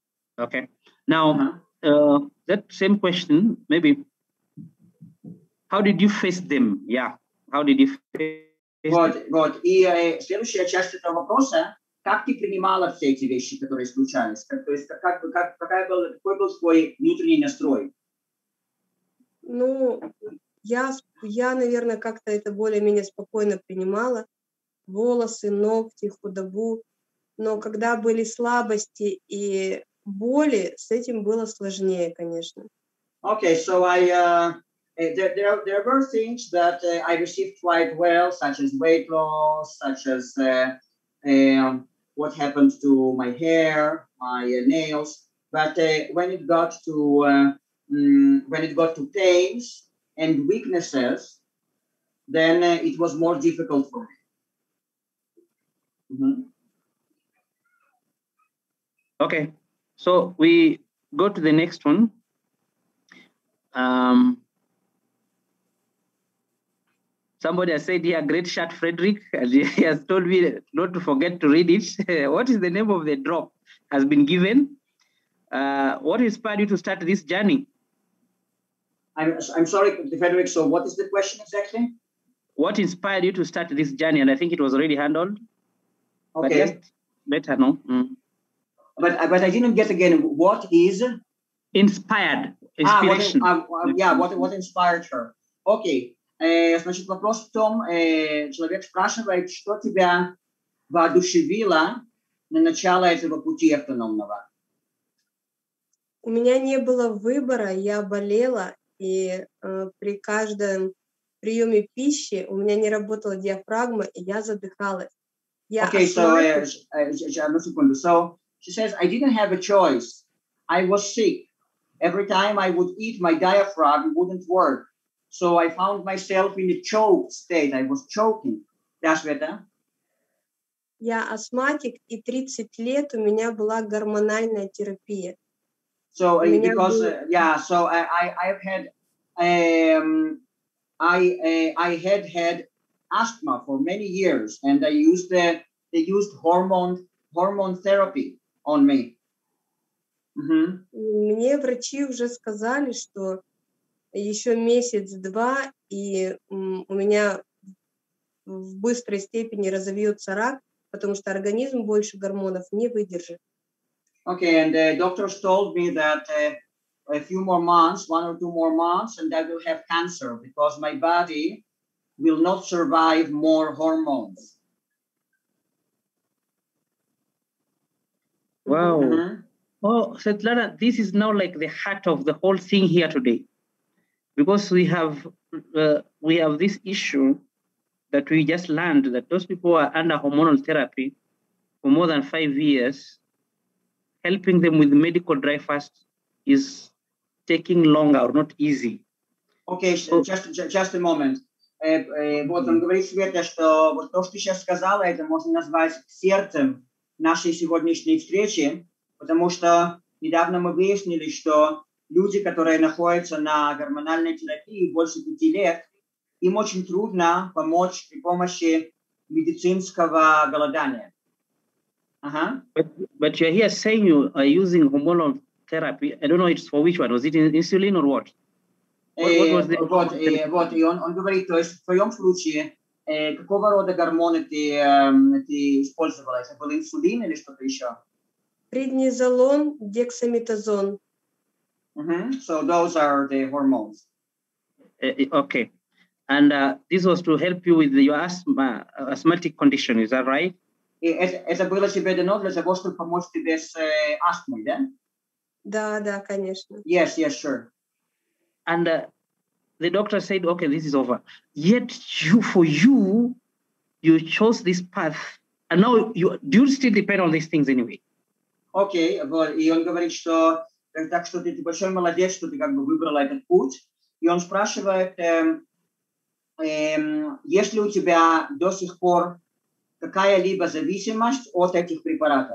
Speaker 1: Okay. Now uh-huh. uh, that same question, maybe how did you face them? Yeah, how did you face
Speaker 2: Вот, вот. И э, следующая часть этого вопроса, как ты принимала все эти вещи, которые случались? Как, то есть, как, как, как, какая был, какой был твой внутренний настрой?
Speaker 3: Ну, я, я, наверное, как-то это более-менее спокойно принимала. Волосы, ногти, худобу. Но когда были слабости и боли, с этим было сложнее, конечно.
Speaker 2: Okay, so I, uh, there, there, there were things that uh, I received quite well, such as weight loss, such as uh, um, what happened to my hair, my uh, nails. But uh, when it got to uh, um, when it got to pains and weaknesses, then uh, it was more difficult for me. Mm-hmm.
Speaker 1: Okay, so we go to the next one. Um, somebody has said here, great shot, Frederick, and he has told me not to forget to read it. What is the name of the drop? Has been given. Uh, what inspired you to start this journey?
Speaker 2: I'm, I'm sorry, Frederick, so what is the question exactly?
Speaker 1: What inspired you to start this journey? And I think it was already handled.
Speaker 2: Okay.
Speaker 1: But just better, no? Mm.
Speaker 2: But, but I didn't get again, what is?
Speaker 1: Inspired. Inspiration.
Speaker 2: Ah, what, uh, yeah, what, what inspired her? Окей. Okay. Значит, вопрос в том, человек спрашивает, что тебя воодушевило на начало этого пути автономного?
Speaker 3: У меня не было выбора, я болела, и э, при каждом приеме пищи у меня не работала диафрагма, и я задыхалась. Я
Speaker 2: okay, so, uh, uh, so she says, I didn't have a choice. I was sick. Every time I would eat, my diaphragm wouldn't work. So I found myself in a choked state. I was choking. Да, Света?
Speaker 3: Я астматик, и тридцать лет у меня была гормональная терапия.
Speaker 2: So uh, because был... uh, yeah, so I, I I've had um I uh, I had had asthma for many years, and I used the they used hormone hormone therapy on me. Mm-hmm.
Speaker 3: Мне врачи уже сказали, что еще месяц-два, и у меня в быстрой степени разовьется рак, потому что организм больше гормонов не выдержит.
Speaker 2: Okay, and the doctors told me that uh, a few more months, one or two more months, and I will have cancer because my body will not survive more hormones.
Speaker 1: Wow.
Speaker 2: Mm-hmm.
Speaker 1: Oh, Svetlana, this is now like the heart of the whole thing here today, because we have uh, we have this issue that we just learned that those people are under hormonal therapy for more than five years. Helping them with medical dry fast is taking longer or not easy.
Speaker 2: Okay, so, just, just a moment. Э, э, вот он говорит, Света, что вот то, что ты сейчас сказала, это можно назвать сердцем нашей сегодняшней встречи, потому что недавно мы выяснили, что люди, которые находятся на гормональной терапии больше пяти лет, им очень трудно помочь при помощи медицинского голодания. Uh-huh.
Speaker 1: But, but you're here saying you are using hormonal therapy. I don't know it's for which one. Was it insulin or what? What, what was the
Speaker 2: вот, и, вот, и он, он говорит, то есть в твоем случае, э, какого рода гормоны ты, э, ты использовала? Это был инсулин или что-то еще?
Speaker 3: Преднизолон, дексаметазон.
Speaker 2: Mm-hmm. So those are the hormones.
Speaker 1: Uh, okay. And uh, this was to help you with your asthma, asthmatic condition, is that right?
Speaker 2: И это, это было тебе дано для того, чтобы помочь тебе с э, астмой, да?
Speaker 3: Да, да, конечно.
Speaker 2: Yes, yes, sure.
Speaker 1: And uh, the doctor said, okay, this is over. Yet you, for you, you chose this path. And now you do you still depend on these things anyway?
Speaker 2: Окей, okay, вот, и он говорит, что так что ты, ты большой молодец, что ты как бы выбрала этот путь. И он спрашивает, э, э, есть ли у тебя до сих пор какая-либо зависимость от этих препаратов?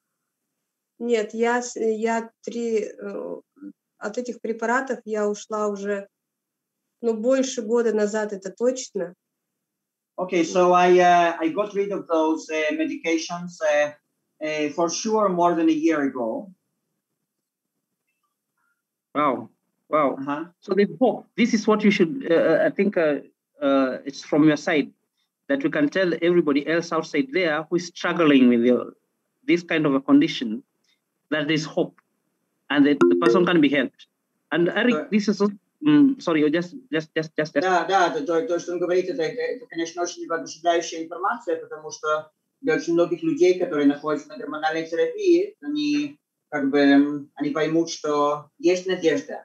Speaker 3: Нет, я, я три, от этих препаратов я ушла уже, ну, больше года назад, это точно.
Speaker 2: Okay, so I uh, I got rid of those uh, medications uh, uh, for sure more than a year ago.
Speaker 1: Wow. Wow.
Speaker 2: Uh-huh.
Speaker 1: So the hope, this is what you should, uh, I think uh, uh, it's from your side, that we can tell everybody else outside there who is struggling with the, this kind of a condition, that there is hope and that the person can be helped. And Eric,
Speaker 2: Right.
Speaker 1: this is, um, sorry, just, just, just, just, just.
Speaker 2: Да, да, то, то, то, что он говорит, это, это, это, конечно, очень воодушевляющая информация, потому что для очень многих людей, которые находятся на гормональной терапии, они как бы они поймут, что есть надежда.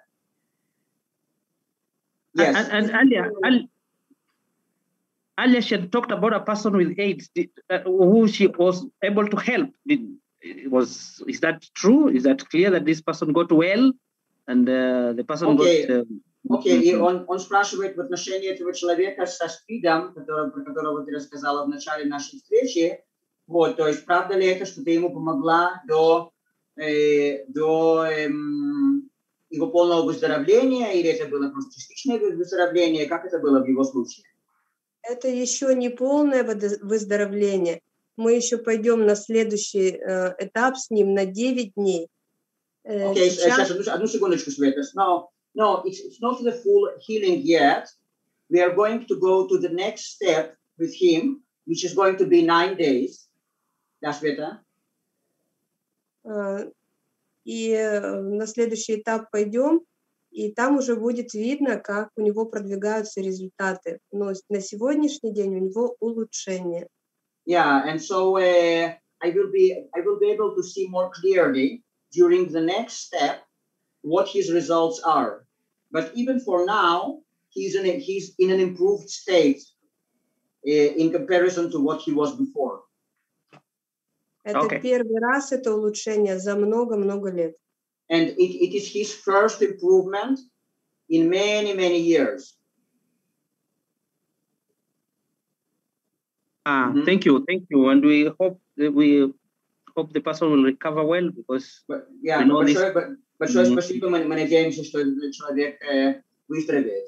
Speaker 2: Yes.
Speaker 1: And, and, and earlier, earlier, earlier she had talked about a person with AIDS did, uh, who she was able to help. Did, was is that true? Is that clear that this person got well and uh, the person
Speaker 2: okay.
Speaker 1: got... Uh,
Speaker 2: Окей, okay. И он, он спрашивает в отношении этого человека со СПИДом, который, про которого ты рассказала в начале нашей встречи, вот, то есть правда ли это, что ты ему помогла до, э, до эм, его полного выздоровления, или это было просто частичное выздоровление, как это было в его случае?
Speaker 3: Это еще не полное выздоровление. Мы еще пойдем на следующий э, этап с ним на девять дней.
Speaker 2: Окей, okay, сейчас одну, одну секундочку, Света. No, no, it's, it's not the full healing yet. We are going to go to the next step with him, which is going to be nine days. Да, Света?
Speaker 3: Uh, и uh, на следующий этап пойдем, и там уже будет видно, как у него продвигаются результаты. Но на сегодняшний день у него улучшение.
Speaker 2: Yeah, and so uh, I will be I will be able to see more clearly during the next step what his results are. But even for now, he's in a, he's in an improved state uh, in comparison to what he was before.
Speaker 3: Это okay. Первый раз это улучшение за много-много лет.
Speaker 2: And it, it is his first improvement in many, many years.
Speaker 1: Ah, mm-hmm. Thank you, thank you, and we hope we hope the person will recover well because
Speaker 2: but, yeah, we know большое, this... большое mm-hmm. спасибо, мы, мы надеемся, что человек э, выздоровеет.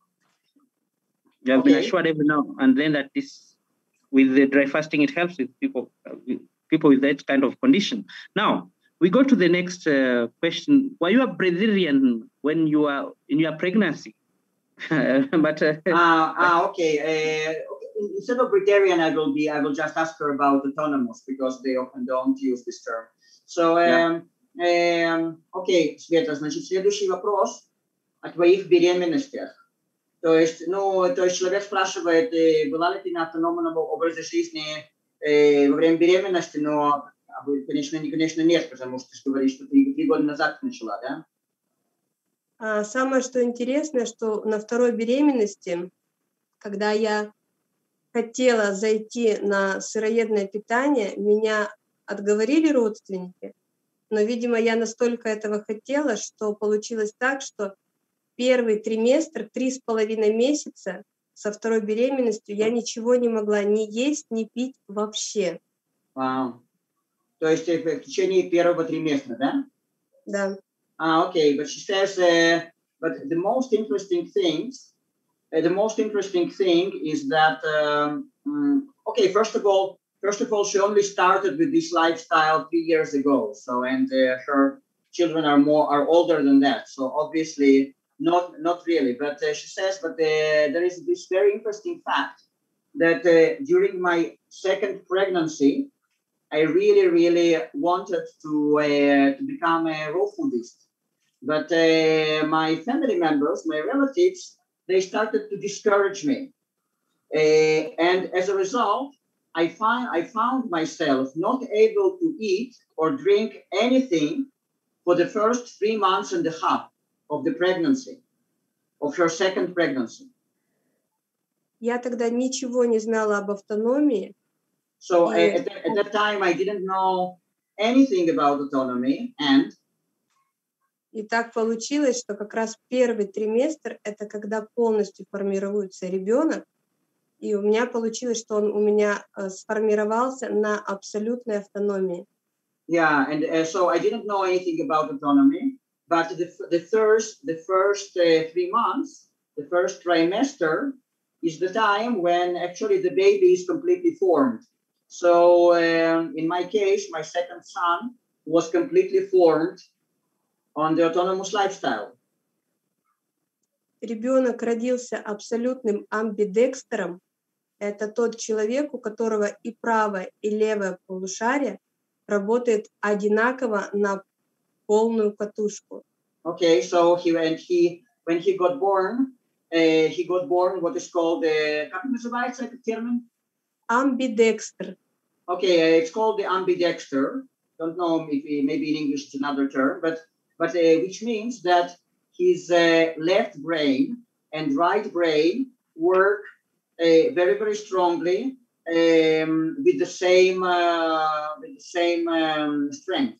Speaker 1: You have okay. been assured every now and then that this with the dry fasting it helps with people uh, with people with that kind of condition. Now we go to the next uh, question. Were you a breatharian when you were in your pregnancy? but uh,
Speaker 2: ah, ah, okay. Uh, Instead of breatharian, I will be. I will just ask her about autonomous because they often don't use this term. So, um, yeah. um, okay, Света, значит, следующий вопрос о твоих беременностях. То есть, ну, то есть человек спрашивает, была ли ты на автономном образе жизни э, во время беременности, но, конечно, не, конечно, нет, потому что ты говоришь, что ты три года назад начала, да?
Speaker 3: А самое, что интересно, что на второй беременности, когда я хотела зайти на сыроедное питание, меня отговорили родственники, но, видимо, я настолько этого хотела, что получилось так, что первый триместр, три с половиной месяца со второй беременностью я ничего не могла ни есть, ни пить вообще.
Speaker 2: Вау. То есть в течение первого триместра, да?
Speaker 3: Да.
Speaker 2: Ah, okay, but she says, uh, but the most interesting things Uh, the most interesting thing is that, um, um, okay, first of all, first of all, she only started with this lifestyle three years ago. So, and uh, her children are more are older than that. So obviously, not not really. But uh, she says, but uh, there is this very interesting fact that uh, during my second pregnancy, I really, really wanted to uh, to become a raw foodist. But uh, my family members, my relatives, they started to discourage me. Uh, and as a result, I, find, I found myself not able to eat or drink anything for the first three months and a half of the pregnancy, of her second pregnancy.
Speaker 3: Я тогда ничего не знала об автономии.
Speaker 2: So и... at, that, at that time, I didn't know anything about autonomy, and
Speaker 3: И так получилось, что как раз первый триместр – это когда полностью формируется ребенок, и у меня получилось, что он у меня сформировался на абсолютной автономии.
Speaker 2: Yeah, and uh, so I didn't know anything about autonomy, but the the first the first uh, three months, the first trimester, is the time when actually the baby is completely formed. So um, in my case, my second son was completely formed on the autonomous lifestyle.
Speaker 3: ребенок родился абсолютным амбидекстером, это тот человек, у которого и правое, и левое полушарие работает одинаково на полную катушку.
Speaker 2: Okay, so he and he when he got born, uh, he got born what is called uh, как называется этот термин?
Speaker 3: Ambidexter.
Speaker 2: Okay, uh, it's called the ambidexter. Don't know if he, maybe in English it's another term, but but uh, which means that his uh, left brain and right brain work uh, very very strongly um, with the same uh, with the same um, strength.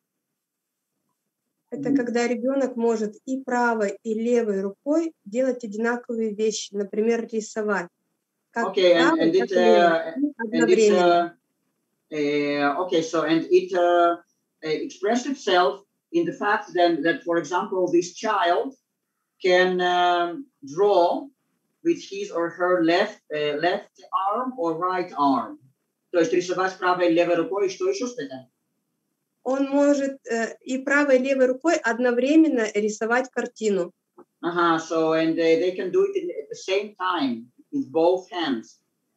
Speaker 3: Это когда ребенок может и правой, и левой рукой делать одинаковые вещи, например, рисовать. Как
Speaker 2: Okay,
Speaker 3: правой,
Speaker 2: and, and
Speaker 3: так
Speaker 2: it,
Speaker 3: и левой,
Speaker 2: uh, and it uh, uh, okay, so and it uh, expressed itself in the fact then that, for example, this child can um, draw with his or her left uh, left arm or right arm. То есть рисовать правой и левой рукой, что еще что-то?
Speaker 3: Он может э, и правой, и левой рукой одновременно рисовать картину.
Speaker 2: Uh-huh, so and uh, they can do it in, at the same time with both hands.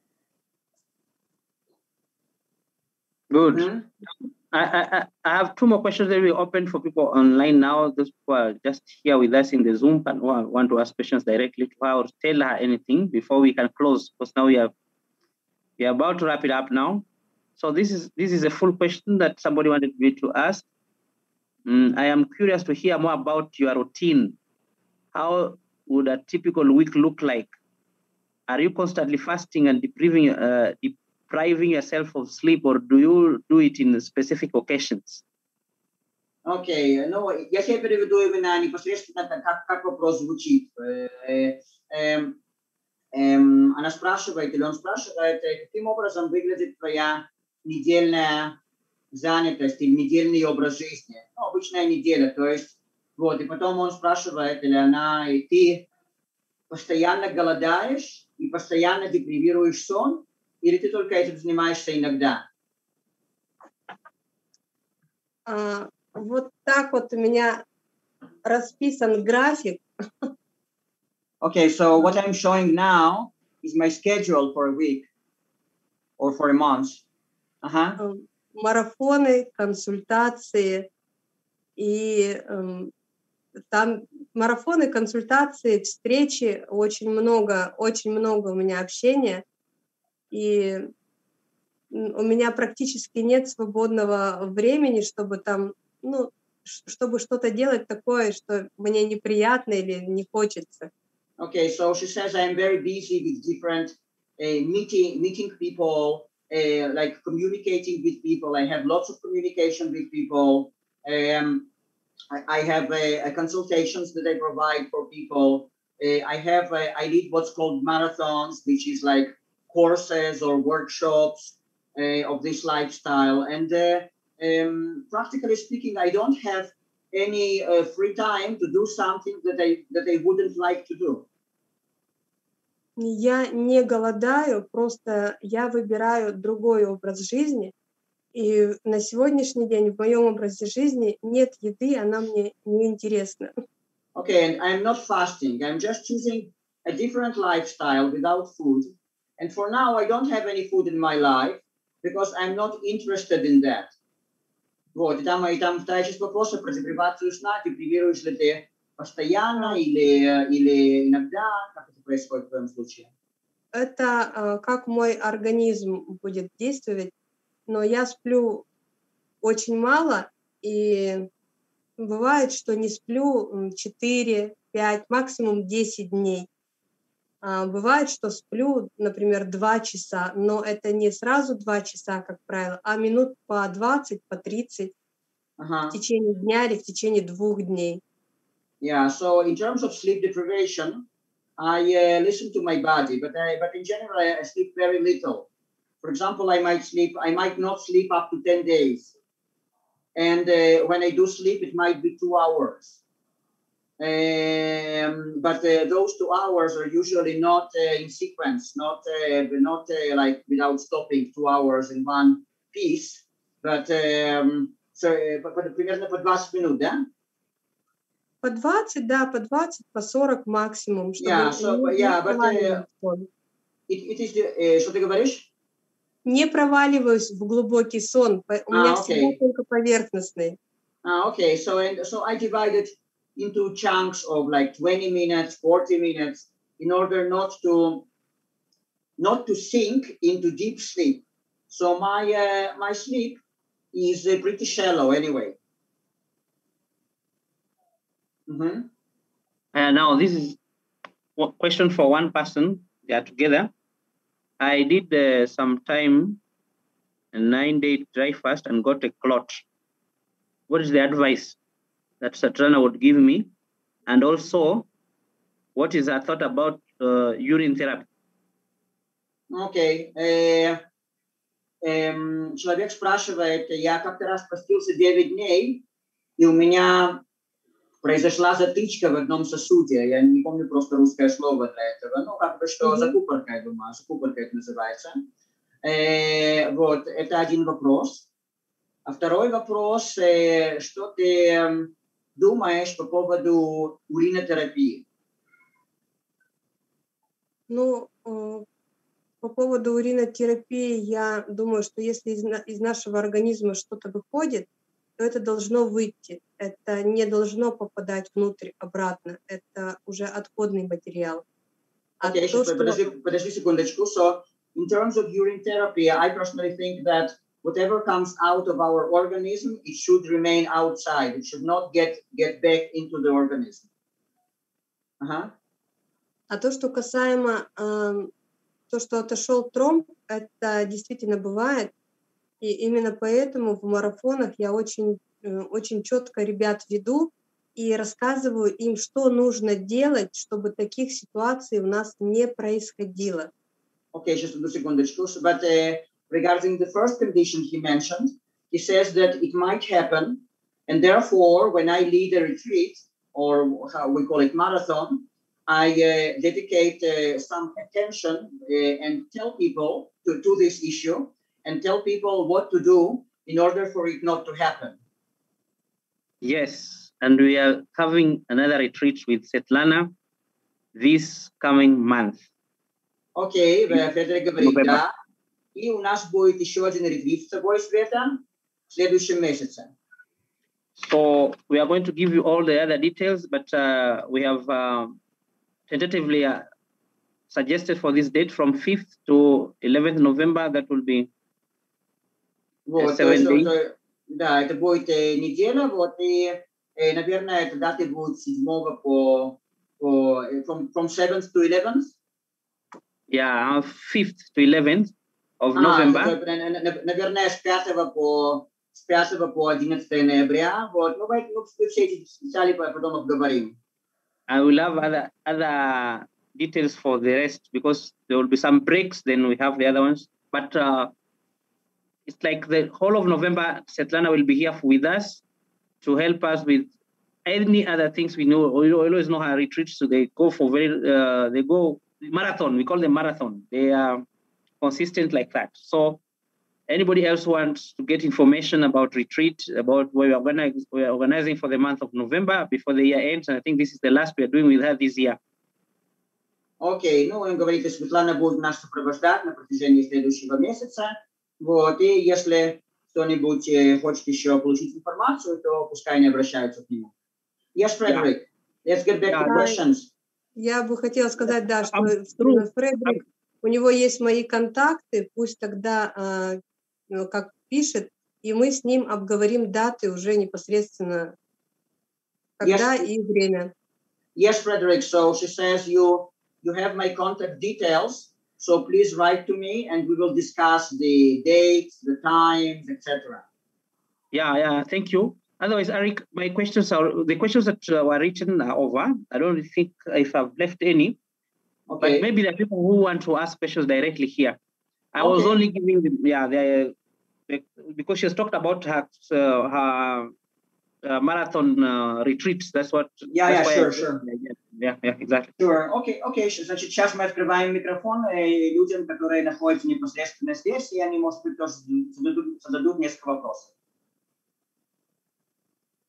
Speaker 1: Good.
Speaker 2: Mm-hmm.
Speaker 1: I, I, I have two more questions that we open for people online now. Those who are just here with us in the Zoom and who want to ask questions directly to her or tell her anything before we can close, because now we have we are about to wrap it up now. So this is this is a full question that somebody wanted me to ask. Mm, I am curious to hear more about your routine. How would a typical week look like? Are you constantly fasting and depriving uh, depriving yourself of sleep, or do you do it in specific occasions?
Speaker 2: Окей, okay, ну, если я переведу именно непосредственно, как, как вопрос звучит. Э, э, э, она спрашивает, или он спрашивает, каким образом выглядит твоя недельная занятость или недельный образ жизни. Ну, обычная неделя, то есть, вот, и потом он спрашивает, или она, и ты постоянно голодаешь и постоянно депривируешь сон, или ты только этим занимаешься иногда?
Speaker 3: Uh, вот так вот у меня расписан график.
Speaker 2: Okay, so what I'm showing now is my schedule for a week or for a month. Uh-huh.
Speaker 3: Uh, марафоны, консультации и um, там марафоны, консультации, встречи, очень много, очень много у меня общения, и у меня практически нет свободного времени, чтобы там, ну, чтобы что-то делать такое, что мне неприятно или не хочется.
Speaker 2: Okay, so she says I'm very busy with different uh, meeting, meeting people, uh, like communicating with people. I have lots of communication with people. Um, I, I have uh, consultations that I provide for people. Uh, I have, uh, I lead what's called marathons, which is like courses or workshops uh, of this lifestyle. And uh, um, practically speaking, I don't have any uh, free time to do something that I that I wouldn't like to do.
Speaker 3: Я не голодаю, просто я выбираю другой образ жизни. И на сегодняшний день в моем образе жизни нет еды, она мне не интересна.
Speaker 2: Okay, and I'm not fasting. I'm just choosing a different lifestyle without food. And for now, I don't have any food in my life because I'm not interested in that. Вот, и там, и там вторая часть вопроса про депривацию сна. Депривируешь ли ты постоянно или, или иногда? Как это происходит в твоем случае?
Speaker 3: Это uh, как мой организм будет действовать. Но я сплю очень мало, и бывает, что не сплю четыре, пять, максимум десять дней. А бывает, что сплю, например, два часа, но это не сразу два часа, как правило, а минут по двадцать, по тридцать uh-huh. в течение дня или в течение двух дней.
Speaker 2: Yeah, so in terms of sleep deprivation, I uh, listen to my body, but I, but in general, I sleep very little. For example, I might sleep, I might not sleep up to ten days. And uh, when I do sleep, it might be two hours. Um, but uh, those two hours are usually not uh, in sequence, not uh, not uh, like without stopping two hours in one piece. But um, so, but, but примерно по двадцать минут, да?
Speaker 3: по двадцать, да, по двадцать, по сорок максимум, чтобы
Speaker 2: Yeah, so,
Speaker 3: не,
Speaker 2: yeah,
Speaker 3: не
Speaker 2: but uh,
Speaker 3: проваливаюсь в сон.
Speaker 2: it, it is the, uh, что ты говоришь?
Speaker 3: Не проваливаюсь в глубокий сон. по- У меня
Speaker 2: Ah,
Speaker 3: всегда
Speaker 2: okay.
Speaker 3: только поверхностный.
Speaker 2: Ah, okay. So, and so I divided into chunks of like twenty minutes, forty minutes, in order not to not to sink into deep sleep. So my uh, my sleep is uh, pretty shallow anyway. Mm-hmm.
Speaker 1: Uh, now, this is a question for one person. They are together. I did uh, some time, a nine-day dry fast, and got a clot. What is the advice that Satrana would give me? And also, what is her thought about uh, urine therapy?
Speaker 2: Окей. Э, эм, человек спрашивает, я как-то раз постился девять дней, и у меня произошла затычка в одном сосуде. Я не помню просто русское слово для этого. Ну, как бы что,
Speaker 3: Мгм.
Speaker 2: закупорка, я думаю, закупорка это называется. Э, вот, это один вопрос. А второй вопрос, э, что ты э, думаешь по поводу уринотерапии?
Speaker 3: Ну, э, по поводу уринотерапии, я думаю, что если из, на- из нашего организма что-то выходит, то это должно выйти. Это не должно попадать внутрь обратно. Это уже отходный материал. А
Speaker 2: Okay,
Speaker 3: то,
Speaker 2: so,
Speaker 3: что...
Speaker 2: подожди, подожди секундочку. So, in terms of urine therapy, I personally think that whatever comes out of our organism, it should remain outside. It should not get, get back into the organism. Uh-huh.
Speaker 3: А то, что касаемо эм, то, что отошел тромб, это действительно бывает. И именно поэтому в марафонах я очень, э, очень четко ребят веду и рассказываю им, что нужно делать, чтобы таких ситуаций у нас не происходило.
Speaker 2: Okay, just a secondочку. So, but uh, regarding the first condition he mentioned, he says that it might happen, and therefore, when I lead a retreat, or how we call it marathon, I uh, dedicate uh, some attention uh, and tell people to, to this issue and tell people what to do in order for it not to happen.
Speaker 1: Yes, and we are having another retreat with Svetlana this coming month.
Speaker 2: Окей, okay, Федор говорит,
Speaker 1: November.
Speaker 2: да. И у нас будет еще один ретрит с тобой, Света, в следующем месяце.
Speaker 1: So we are going to give you all the other details, but uh, we have uh, tentatively uh, suggested for this date from fifth to eleventh November. That will be
Speaker 2: Вот,
Speaker 1: seven
Speaker 2: то,
Speaker 1: days.
Speaker 2: то, да, это будет э, неделя, вот, и, э, наверное, эта дата будет седьмого по, по э, from, from seventh to eleventh.
Speaker 1: Yeah, fifth to eleventh of
Speaker 2: А,
Speaker 1: November.
Speaker 2: это, наверное, с пятого по с пятого по одиннадцатое ноября. Вот, ну, мы, мы все эти детали потом обговорим.
Speaker 1: I will have other other details for the rest because there will be some breaks. Then we have the other ones, but uh, it's like the whole of November. Svetlana will be here with us to help us with any other things we know. We always know her retreats, so they go for very uh, they go marathon. We call them marathon. They are consistent like that. So anybody else wants to get information about retreat, about what we are, organize, we are organizing for the month of November before the year ends, and I think this is the last we are doing with her this year.
Speaker 2: Окей, okay, ну, он говорит, что Светлана будет нас сопровождать на протяжении следующего месяца. Вот, и если кто-нибудь э, хочет еще получить информацию, то пускай они обращаются к нему. Yes, Frederick, yeah. Let's get back yeah. to questions.
Speaker 3: Я бы хотела сказать, да, что Фредерик, у него есть мои контакты, пусть тогда э, как пишет, и мы с ним обговорим даты уже непосредственно, когда yes. и время.
Speaker 2: Yes, Frederick, so she says you, you have my contact details, so please write to me and we will discuss the dates, the times, et cetera.
Speaker 1: Yeah, yeah, thank you. Otherwise, Eric, my questions are, the questions that uh, were written are over. I don't think if I've left any, okay. But maybe there are people who want to ask questions directly here. I okay. was only giving them, yeah, they, they, because she has talked about her, uh, her uh, marathon uh, retreats. That's what.
Speaker 2: Yeah,
Speaker 1: that's
Speaker 2: yeah, sure, I, sure.
Speaker 1: Yeah, yeah, exactly.
Speaker 2: Sure, okay, okay. Значит, сейчас мы открываем микрофон э, людям, которые находятся непосредственно здесь, и они, может быть, тоже зададут, зададут несколько вопросов.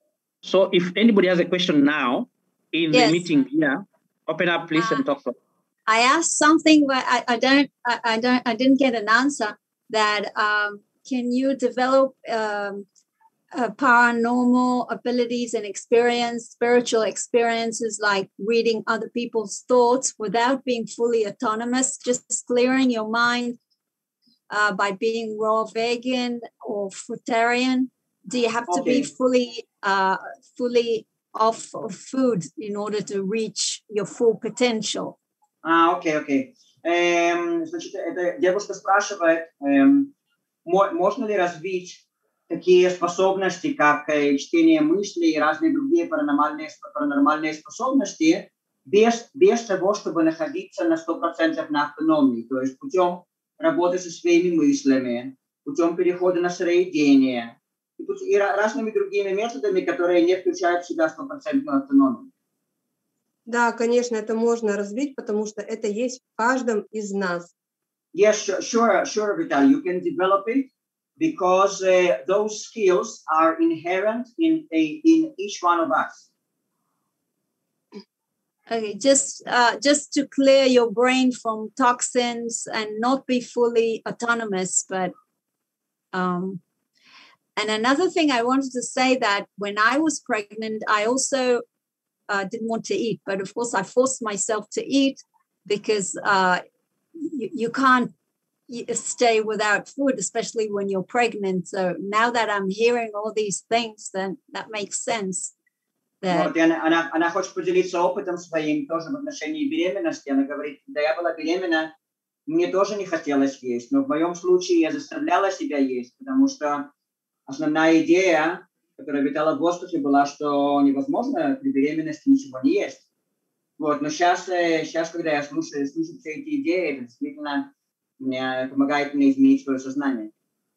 Speaker 1: So if anybody has a question now in yes. the meeting here, open up, please, uh, and talk.
Speaker 5: I asked something, but I, I don't, I, I don't, I didn't get an answer. That um, can you develop um, uh, paranormal abilities and experience, spiritual experiences like reading other people's thoughts without being fully autonomous, just clearing your mind uh, by being raw vegan or fruitarian? Do you have to okay. be fully, uh, fully off of food in order to reach your full potential?
Speaker 2: А, окей, окей. Эм, значит, эта девушка спрашивает, эм, можно ли развить такие способности, как э, чтение мыслей и разные другие паранормальные, паранормальные способности, без, без того, чтобы находиться на сто процентов на автономии, то есть путем работы со своими мыслями, путем перехода на сыроедение и, и разными другими методами, которые не включают в себя стопроцентную автономию.
Speaker 3: Да, конечно, это можно развить, потому что это есть в каждом из нас.
Speaker 2: Yes, sure, sure, sure, Vitaly, you can develop it because uh, those skills are inherent in a, in each one of us.
Speaker 5: Okay, just uh, just to clear your brain from toxins and not be fully autonomous, but um, and another thing I wanted to say that when I was pregnant, I also Uh, didn't want to eat, but of course I forced myself to eat because uh, you, you can't stay without food, especially when you're pregnant. So now that I'm hearing all these things, then that makes sense. That...
Speaker 2: Вот, она, она, она хочет поделиться опытом своим тоже в отношении беременности. Она говорит, когда я была беременна, мне тоже не хотелось есть, но в моем случае я заставляла себя есть, потому что основная идея, которая витала в воздухе, была, что невозможно при беременности ничего не есть. Вот, но сейчас, сейчас когда я слушаю, слушаю все эти идеи, это действительно мне помогает мне изменить свое сознание.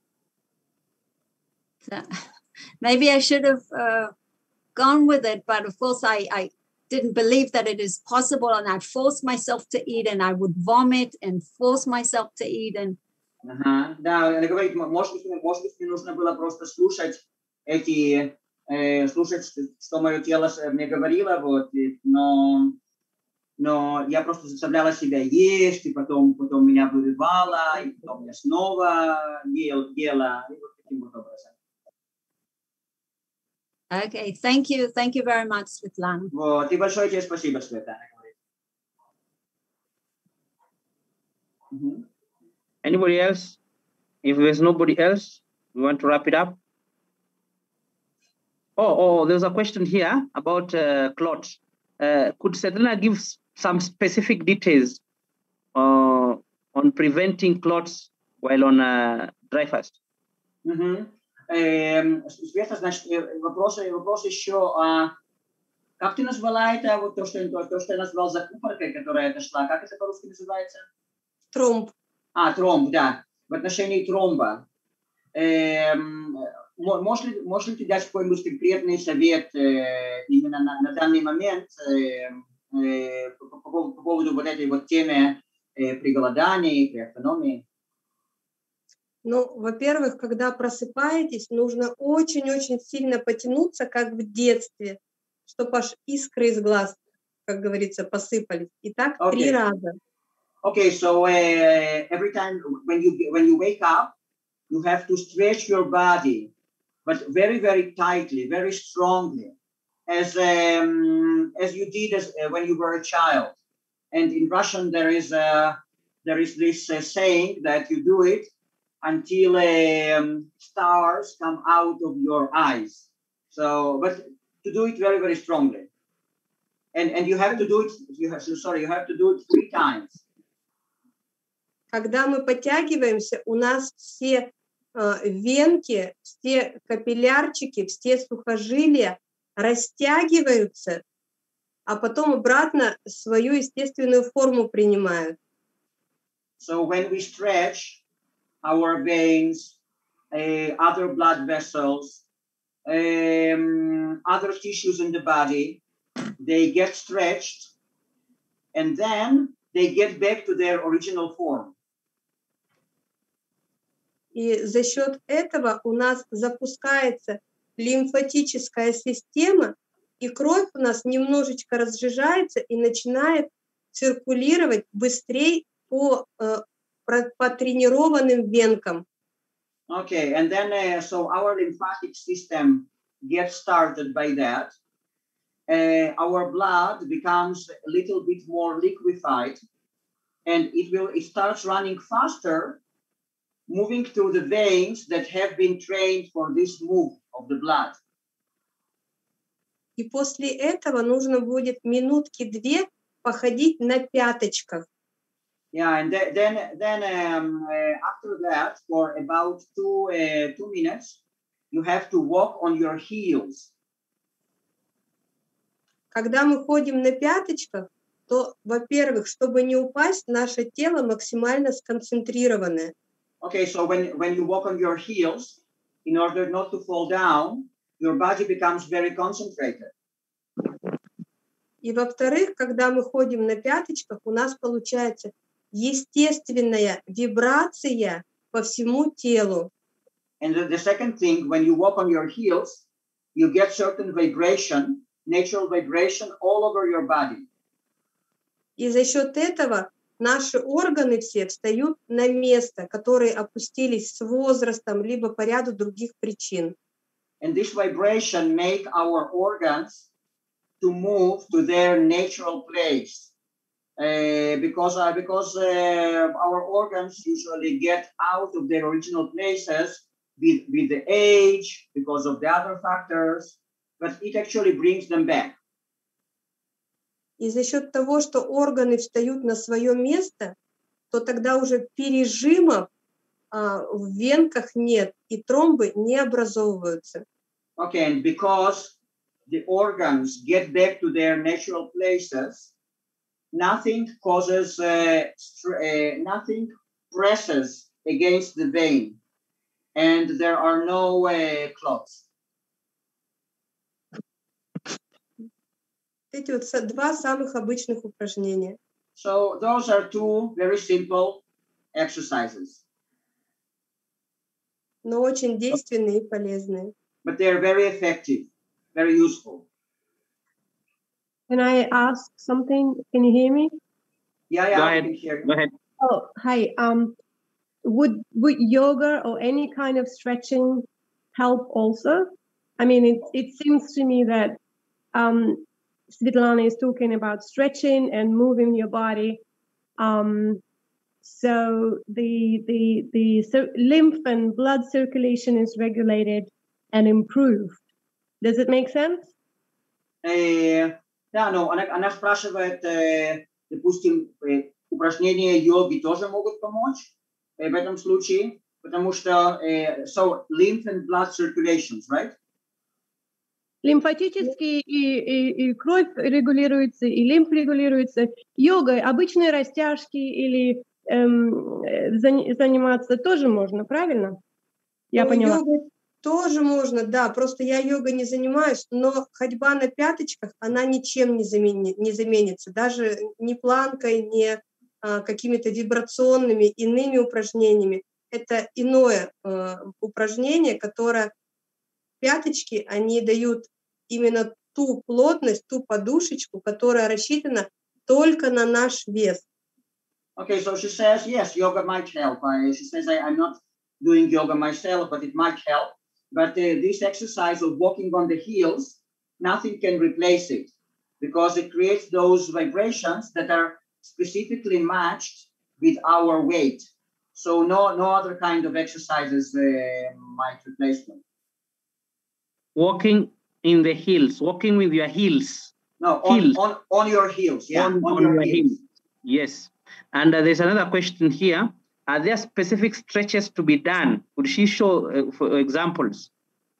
Speaker 5: So, maybe I should have uh, gone with it, but of course I, I didn't believe that it is possible, and I forced myself to eat, and I would vomit and force myself to eat. And...
Speaker 2: Ага, да, она говорит, может быть, может быть, мне нужно было просто слушать эти, э, слушать, что мое тело мне говорило, вот, но, но я просто заставляла себя есть, и потом, потом меня вырывало, и потом я снова ел, ела, и вот таким вот образом.
Speaker 5: Okay, thank you, thank you very much, Svetlana.
Speaker 2: Вот, и большое тебе спасибо, Светлана.
Speaker 1: Mm-hmm. Anybody else? If there's nobody else, we want to wrap it up. Oh, oh, there's a question here about uh, clot. Uh, could Svetlana give some specific details uh, on preventing clots while on a dry fast?
Speaker 2: Mm-hmm. Эм, Света, значит, вопрос, вопрос еще, а как ты назвала это, вот то, что, то, то, что я назвал закупоркой, которая дошла, как это по-русски называется?
Speaker 3: Тромб.
Speaker 2: А, тромб, да. В отношении тромба. Эм, Можешь ли, можешь ли ты дать какой-нибудь конкретный совет э, именно на, на данный момент э, э, по, по, по поводу вот этой вот темы э, при голодании, при автономии?
Speaker 3: Ну, во-первых, когда просыпаетесь, нужно очень-очень сильно потянуться, как в детстве, чтобы аж искры из глаз, как говорится, посыпались. И так okay. три раза.
Speaker 2: Okay, so uh, every time when you when you wake up, you have to stretch your body, but very, very tightly, very strongly, as um, as you did as, uh, when you were a child. And in Russian, there is a there is this uh, saying that you do it until um, stars come out of your eyes. So, but to do it very, very strongly, and and you have to do it. You have sorry, you have to do it three times.
Speaker 3: Когда мы подтягиваемся, у нас все венки, все капиллярчики, все сухожилия растягиваются, а потом обратно свою естественную форму принимают.
Speaker 2: So when we stretch our veins, uh, other blood vessels, um, other tissues in the body, they get stretched, and then they get back to their original form.
Speaker 3: И за счет этого у нас запускается лимфатическая система, и кровь у нас немножечко разжижается и начинает циркулировать быстрее по, по тренированным венкам.
Speaker 2: Okay, and then uh, so our lymphatic system gets started by that. Uh, our blood becomes a little bit more liquefied, and it will it starts running faster, moving through the veins that have been trained for this move of the blood.
Speaker 3: И после этого нужно будет минутки две походить на пяточках.
Speaker 2: Yeah, and th then then um, uh, after that, for about two uh, two minutes, you have to walk on your heels.
Speaker 3: Когда мы ходим на пяточках, то, во-первых, чтобы не упасть, наше тело максимально сконцентрированное.
Speaker 2: Okay, so when when you walk on your heels, in order not to fall down, your body becomes very concentrated.
Speaker 3: И во-вторых, когда мы ходим на пяточках, у нас получается естественная вибрация по всему телу.
Speaker 2: And the, the second thing, when you walk on your heels, you get certain vibration, natural vibration all over your body.
Speaker 3: И за счет этого наши органы все встают на место, которые опустились с возрастом, либо по ряду других причин.
Speaker 2: And this vibration make our organs to move to their natural place. Uh, because uh, because uh, our organs usually get out of their original places with, with the age, because of the other factors, but it actually brings them back.
Speaker 3: И за счет того, что органы встают на свое место, то тогда уже пережимов а, в венках нет, и тромбы не образовываются.
Speaker 2: Okay, and because the organs get back to their natural places, nothing causes, uh, uh, nothing presses against the vein, and there are no uh, clots.
Speaker 3: Эти вот два самых обычных упражнения.
Speaker 2: So those are two very simple exercises.
Speaker 3: Но очень действенные и полезные.
Speaker 2: But they are very effective, very useful.
Speaker 6: Can I ask something? Can you hear me?
Speaker 2: Yeah, yeah,
Speaker 1: Go
Speaker 2: I
Speaker 1: ahead.
Speaker 2: can hear you.
Speaker 1: Go ahead.
Speaker 6: Oh, hi. Um, would would yoga or any kind of stretching help also? I mean, it it seems to me that um, Svetlana is talking about stretching and moving your body. Um, so the the the so lymph and blood circulation is regulated and improved. Does it make sense?
Speaker 2: Uh, да, но она, она спрашивает, э, допустим, э, упражнения йоги тоже могут помочь э, в этом случае, потому что э, so lymph and blood circulations, right?
Speaker 6: Лимфатически и, и, и кровь регулируется, и лимф регулируется. Йогой, обычные растяжки или эм, заниматься тоже можно, правильно? Я
Speaker 3: Ну,
Speaker 6: поняла.
Speaker 3: йогой тоже можно, да, просто я йогой не занимаюсь, но ходьба на пяточках, она ничем не, замени, не заменится, даже ни планкой, ни а, какими-то вибрационными иными упражнениями. Это иное а, упражнение, которое пяточки, они дают именно ту плотность, ту подушечку, которая рассчитана только на наш вес.
Speaker 2: Okay, so she says, yes, yoga might help. I, she says, I, I'm not doing yoga myself, but it might help. But uh, this exercise of walking on the heels, nothing can replace it because it creates those vibrations that are specifically matched with our weight. So no, no other kind of exercises uh, might replace them.
Speaker 1: Walking in the heels, walking with your heels.
Speaker 2: No, on,
Speaker 1: heels.
Speaker 2: on, on your heels. Yeah,
Speaker 1: on,
Speaker 2: on,
Speaker 1: on
Speaker 2: your,
Speaker 1: your
Speaker 2: heels.
Speaker 1: heels. Yes. And uh, there's another question here. Are there specific stretches to be done? Could she show uh, for examples?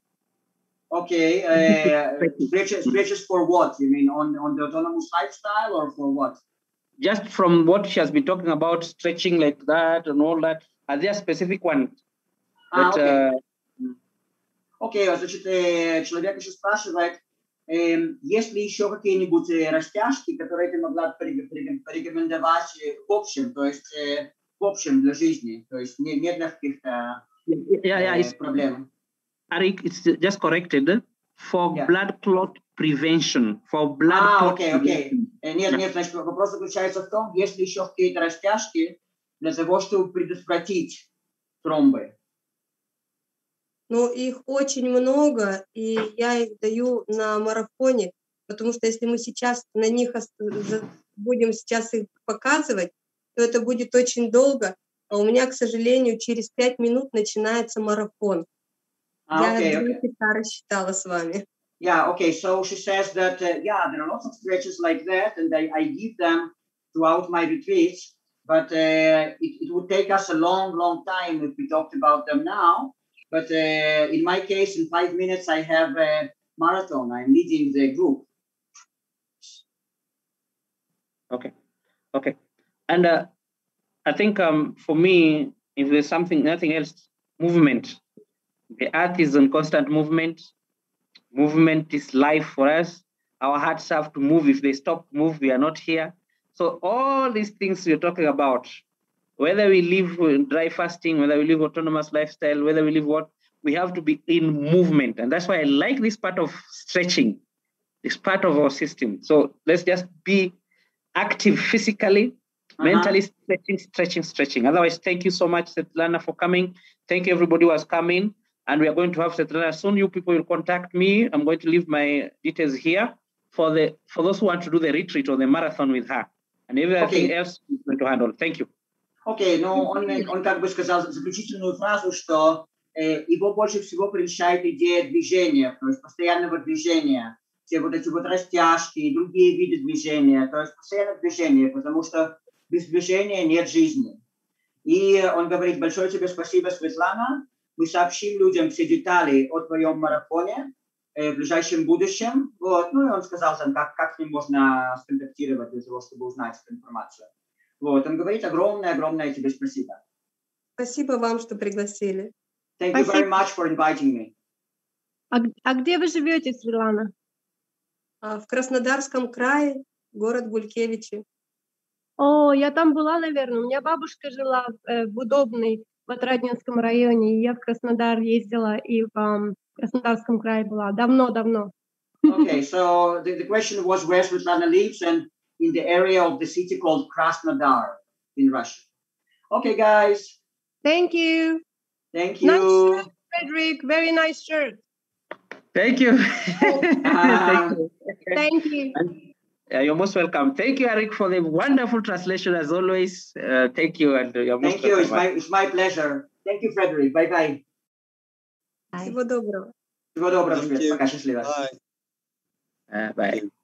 Speaker 2: Okay, uh, stretches, stretches for what? You mean on, on the autonomous lifestyle or for what?
Speaker 1: Just from what she has been talking about, stretching like that and all that. Are there specific ones?
Speaker 2: Ah,
Speaker 1: that,
Speaker 2: okay.
Speaker 1: Uh,
Speaker 2: okay, значит, человек еще спрашивает, есть ли еще какие-нибудь растяжки, которые ты могла порекомендовать в общем, то есть в общем для жизни, то есть не, не для каких-то
Speaker 1: yeah, yeah,
Speaker 2: проблем.
Speaker 1: Arik, it's just corrected for yeah. blood clot prevention. For blood
Speaker 2: а,
Speaker 1: clot
Speaker 2: окей, окей. Нет, нет, значит, вопрос заключается в том, есть ли еще какие-то растяжки для того, чтобы предотвратить тромбы.
Speaker 3: Ну, их очень много, и я их даю на марафоне, потому что если мы сейчас на них будем сейчас их показывать, то это будет очень долго, а у меня, к сожалению, через пять минут начинается марафон.
Speaker 2: Ah, okay,
Speaker 3: Я
Speaker 2: okay.
Speaker 3: рассчитала с вами.
Speaker 2: Yeah, okay, so she says that, uh, yeah, there are lots of stretches like that, and I, I give them throughout my retreats, but uh, it, it would take us a long, long time if we talked about them now. But uh, in my case, in five minutes, I have a marathon. I'm leading the group.
Speaker 1: Okay, okay. And uh, I think um, for me, if there's something, nothing else, movement. The earth is in constant movement. Movement is life for us. Our hearts have to move. If they stop move, we are not here. So all these things we're talking about, whether we live dry fasting, whether we live autonomous lifestyle, whether we live what, we have to be in movement. And that's why I like this part of stretching. It's part of our system. So let's just be active physically, uh-huh. mentally, stretching, stretching, stretching. Otherwise, thank you so much, Svetlana, for coming. Thank you, everybody who has come in. And we are going to have Svetlana soon. You people will contact me. I'm going to leave my details here for the for those who want to do the retreat or the marathon with her. And everything okay. else is going to handle. Thank you.
Speaker 2: Окей, okay, но он, он как бы сказал заключительную фразу, что э, его больше всего прельщает идея движения, то есть постоянного движения, все вот эти вот растяжки и другие виды движения, то есть постоянное движение, потому что без движения нет жизни. И он говорит: большое тебе спасибо, Светлана. Мы сообщим людям все детали о твоем марафоне э, в ближайшем будущем. Вот. Ну и он сказал, там, как, как с ним можно сконтактировать для того, чтобы узнать эту информацию. Вот. Он говорит: огромное-огромное тебе спасибо.
Speaker 3: Спасибо вам, что пригласили.
Speaker 2: Thank you very much for inviting me.
Speaker 6: А, а где вы живете, Светлана?
Speaker 3: В Краснодарском крае, город Гулькевичи.
Speaker 6: О, я там была, наверное. У меня бабушка жила э, в Удобной, в Отрадненском районе, и я в Краснодар ездила, и в um, Краснодарском крае была. Давно-давно.
Speaker 2: Okay, so the, the question was where Svetlana lives, and in the area of the city called Krasnodar in Russia. Okay, guys.
Speaker 6: Thank you.
Speaker 2: Thank you.
Speaker 6: Nice shirt, Frederick. Very nice shirt.
Speaker 1: Thank you.
Speaker 2: Uh,
Speaker 1: Thank you.
Speaker 6: Thank you.
Speaker 1: Uh, you're most welcome. Thank you, Arik, for the wonderful translation as always. Uh, thank you, and you're most
Speaker 2: thank you.
Speaker 1: welcome.
Speaker 2: It's my it's my pleasure. Thank you, Frederick. Bye bye.
Speaker 3: Всего доброго.
Speaker 2: Всего доброго, Свет. Пока, счастливо.
Speaker 1: Uh, bye.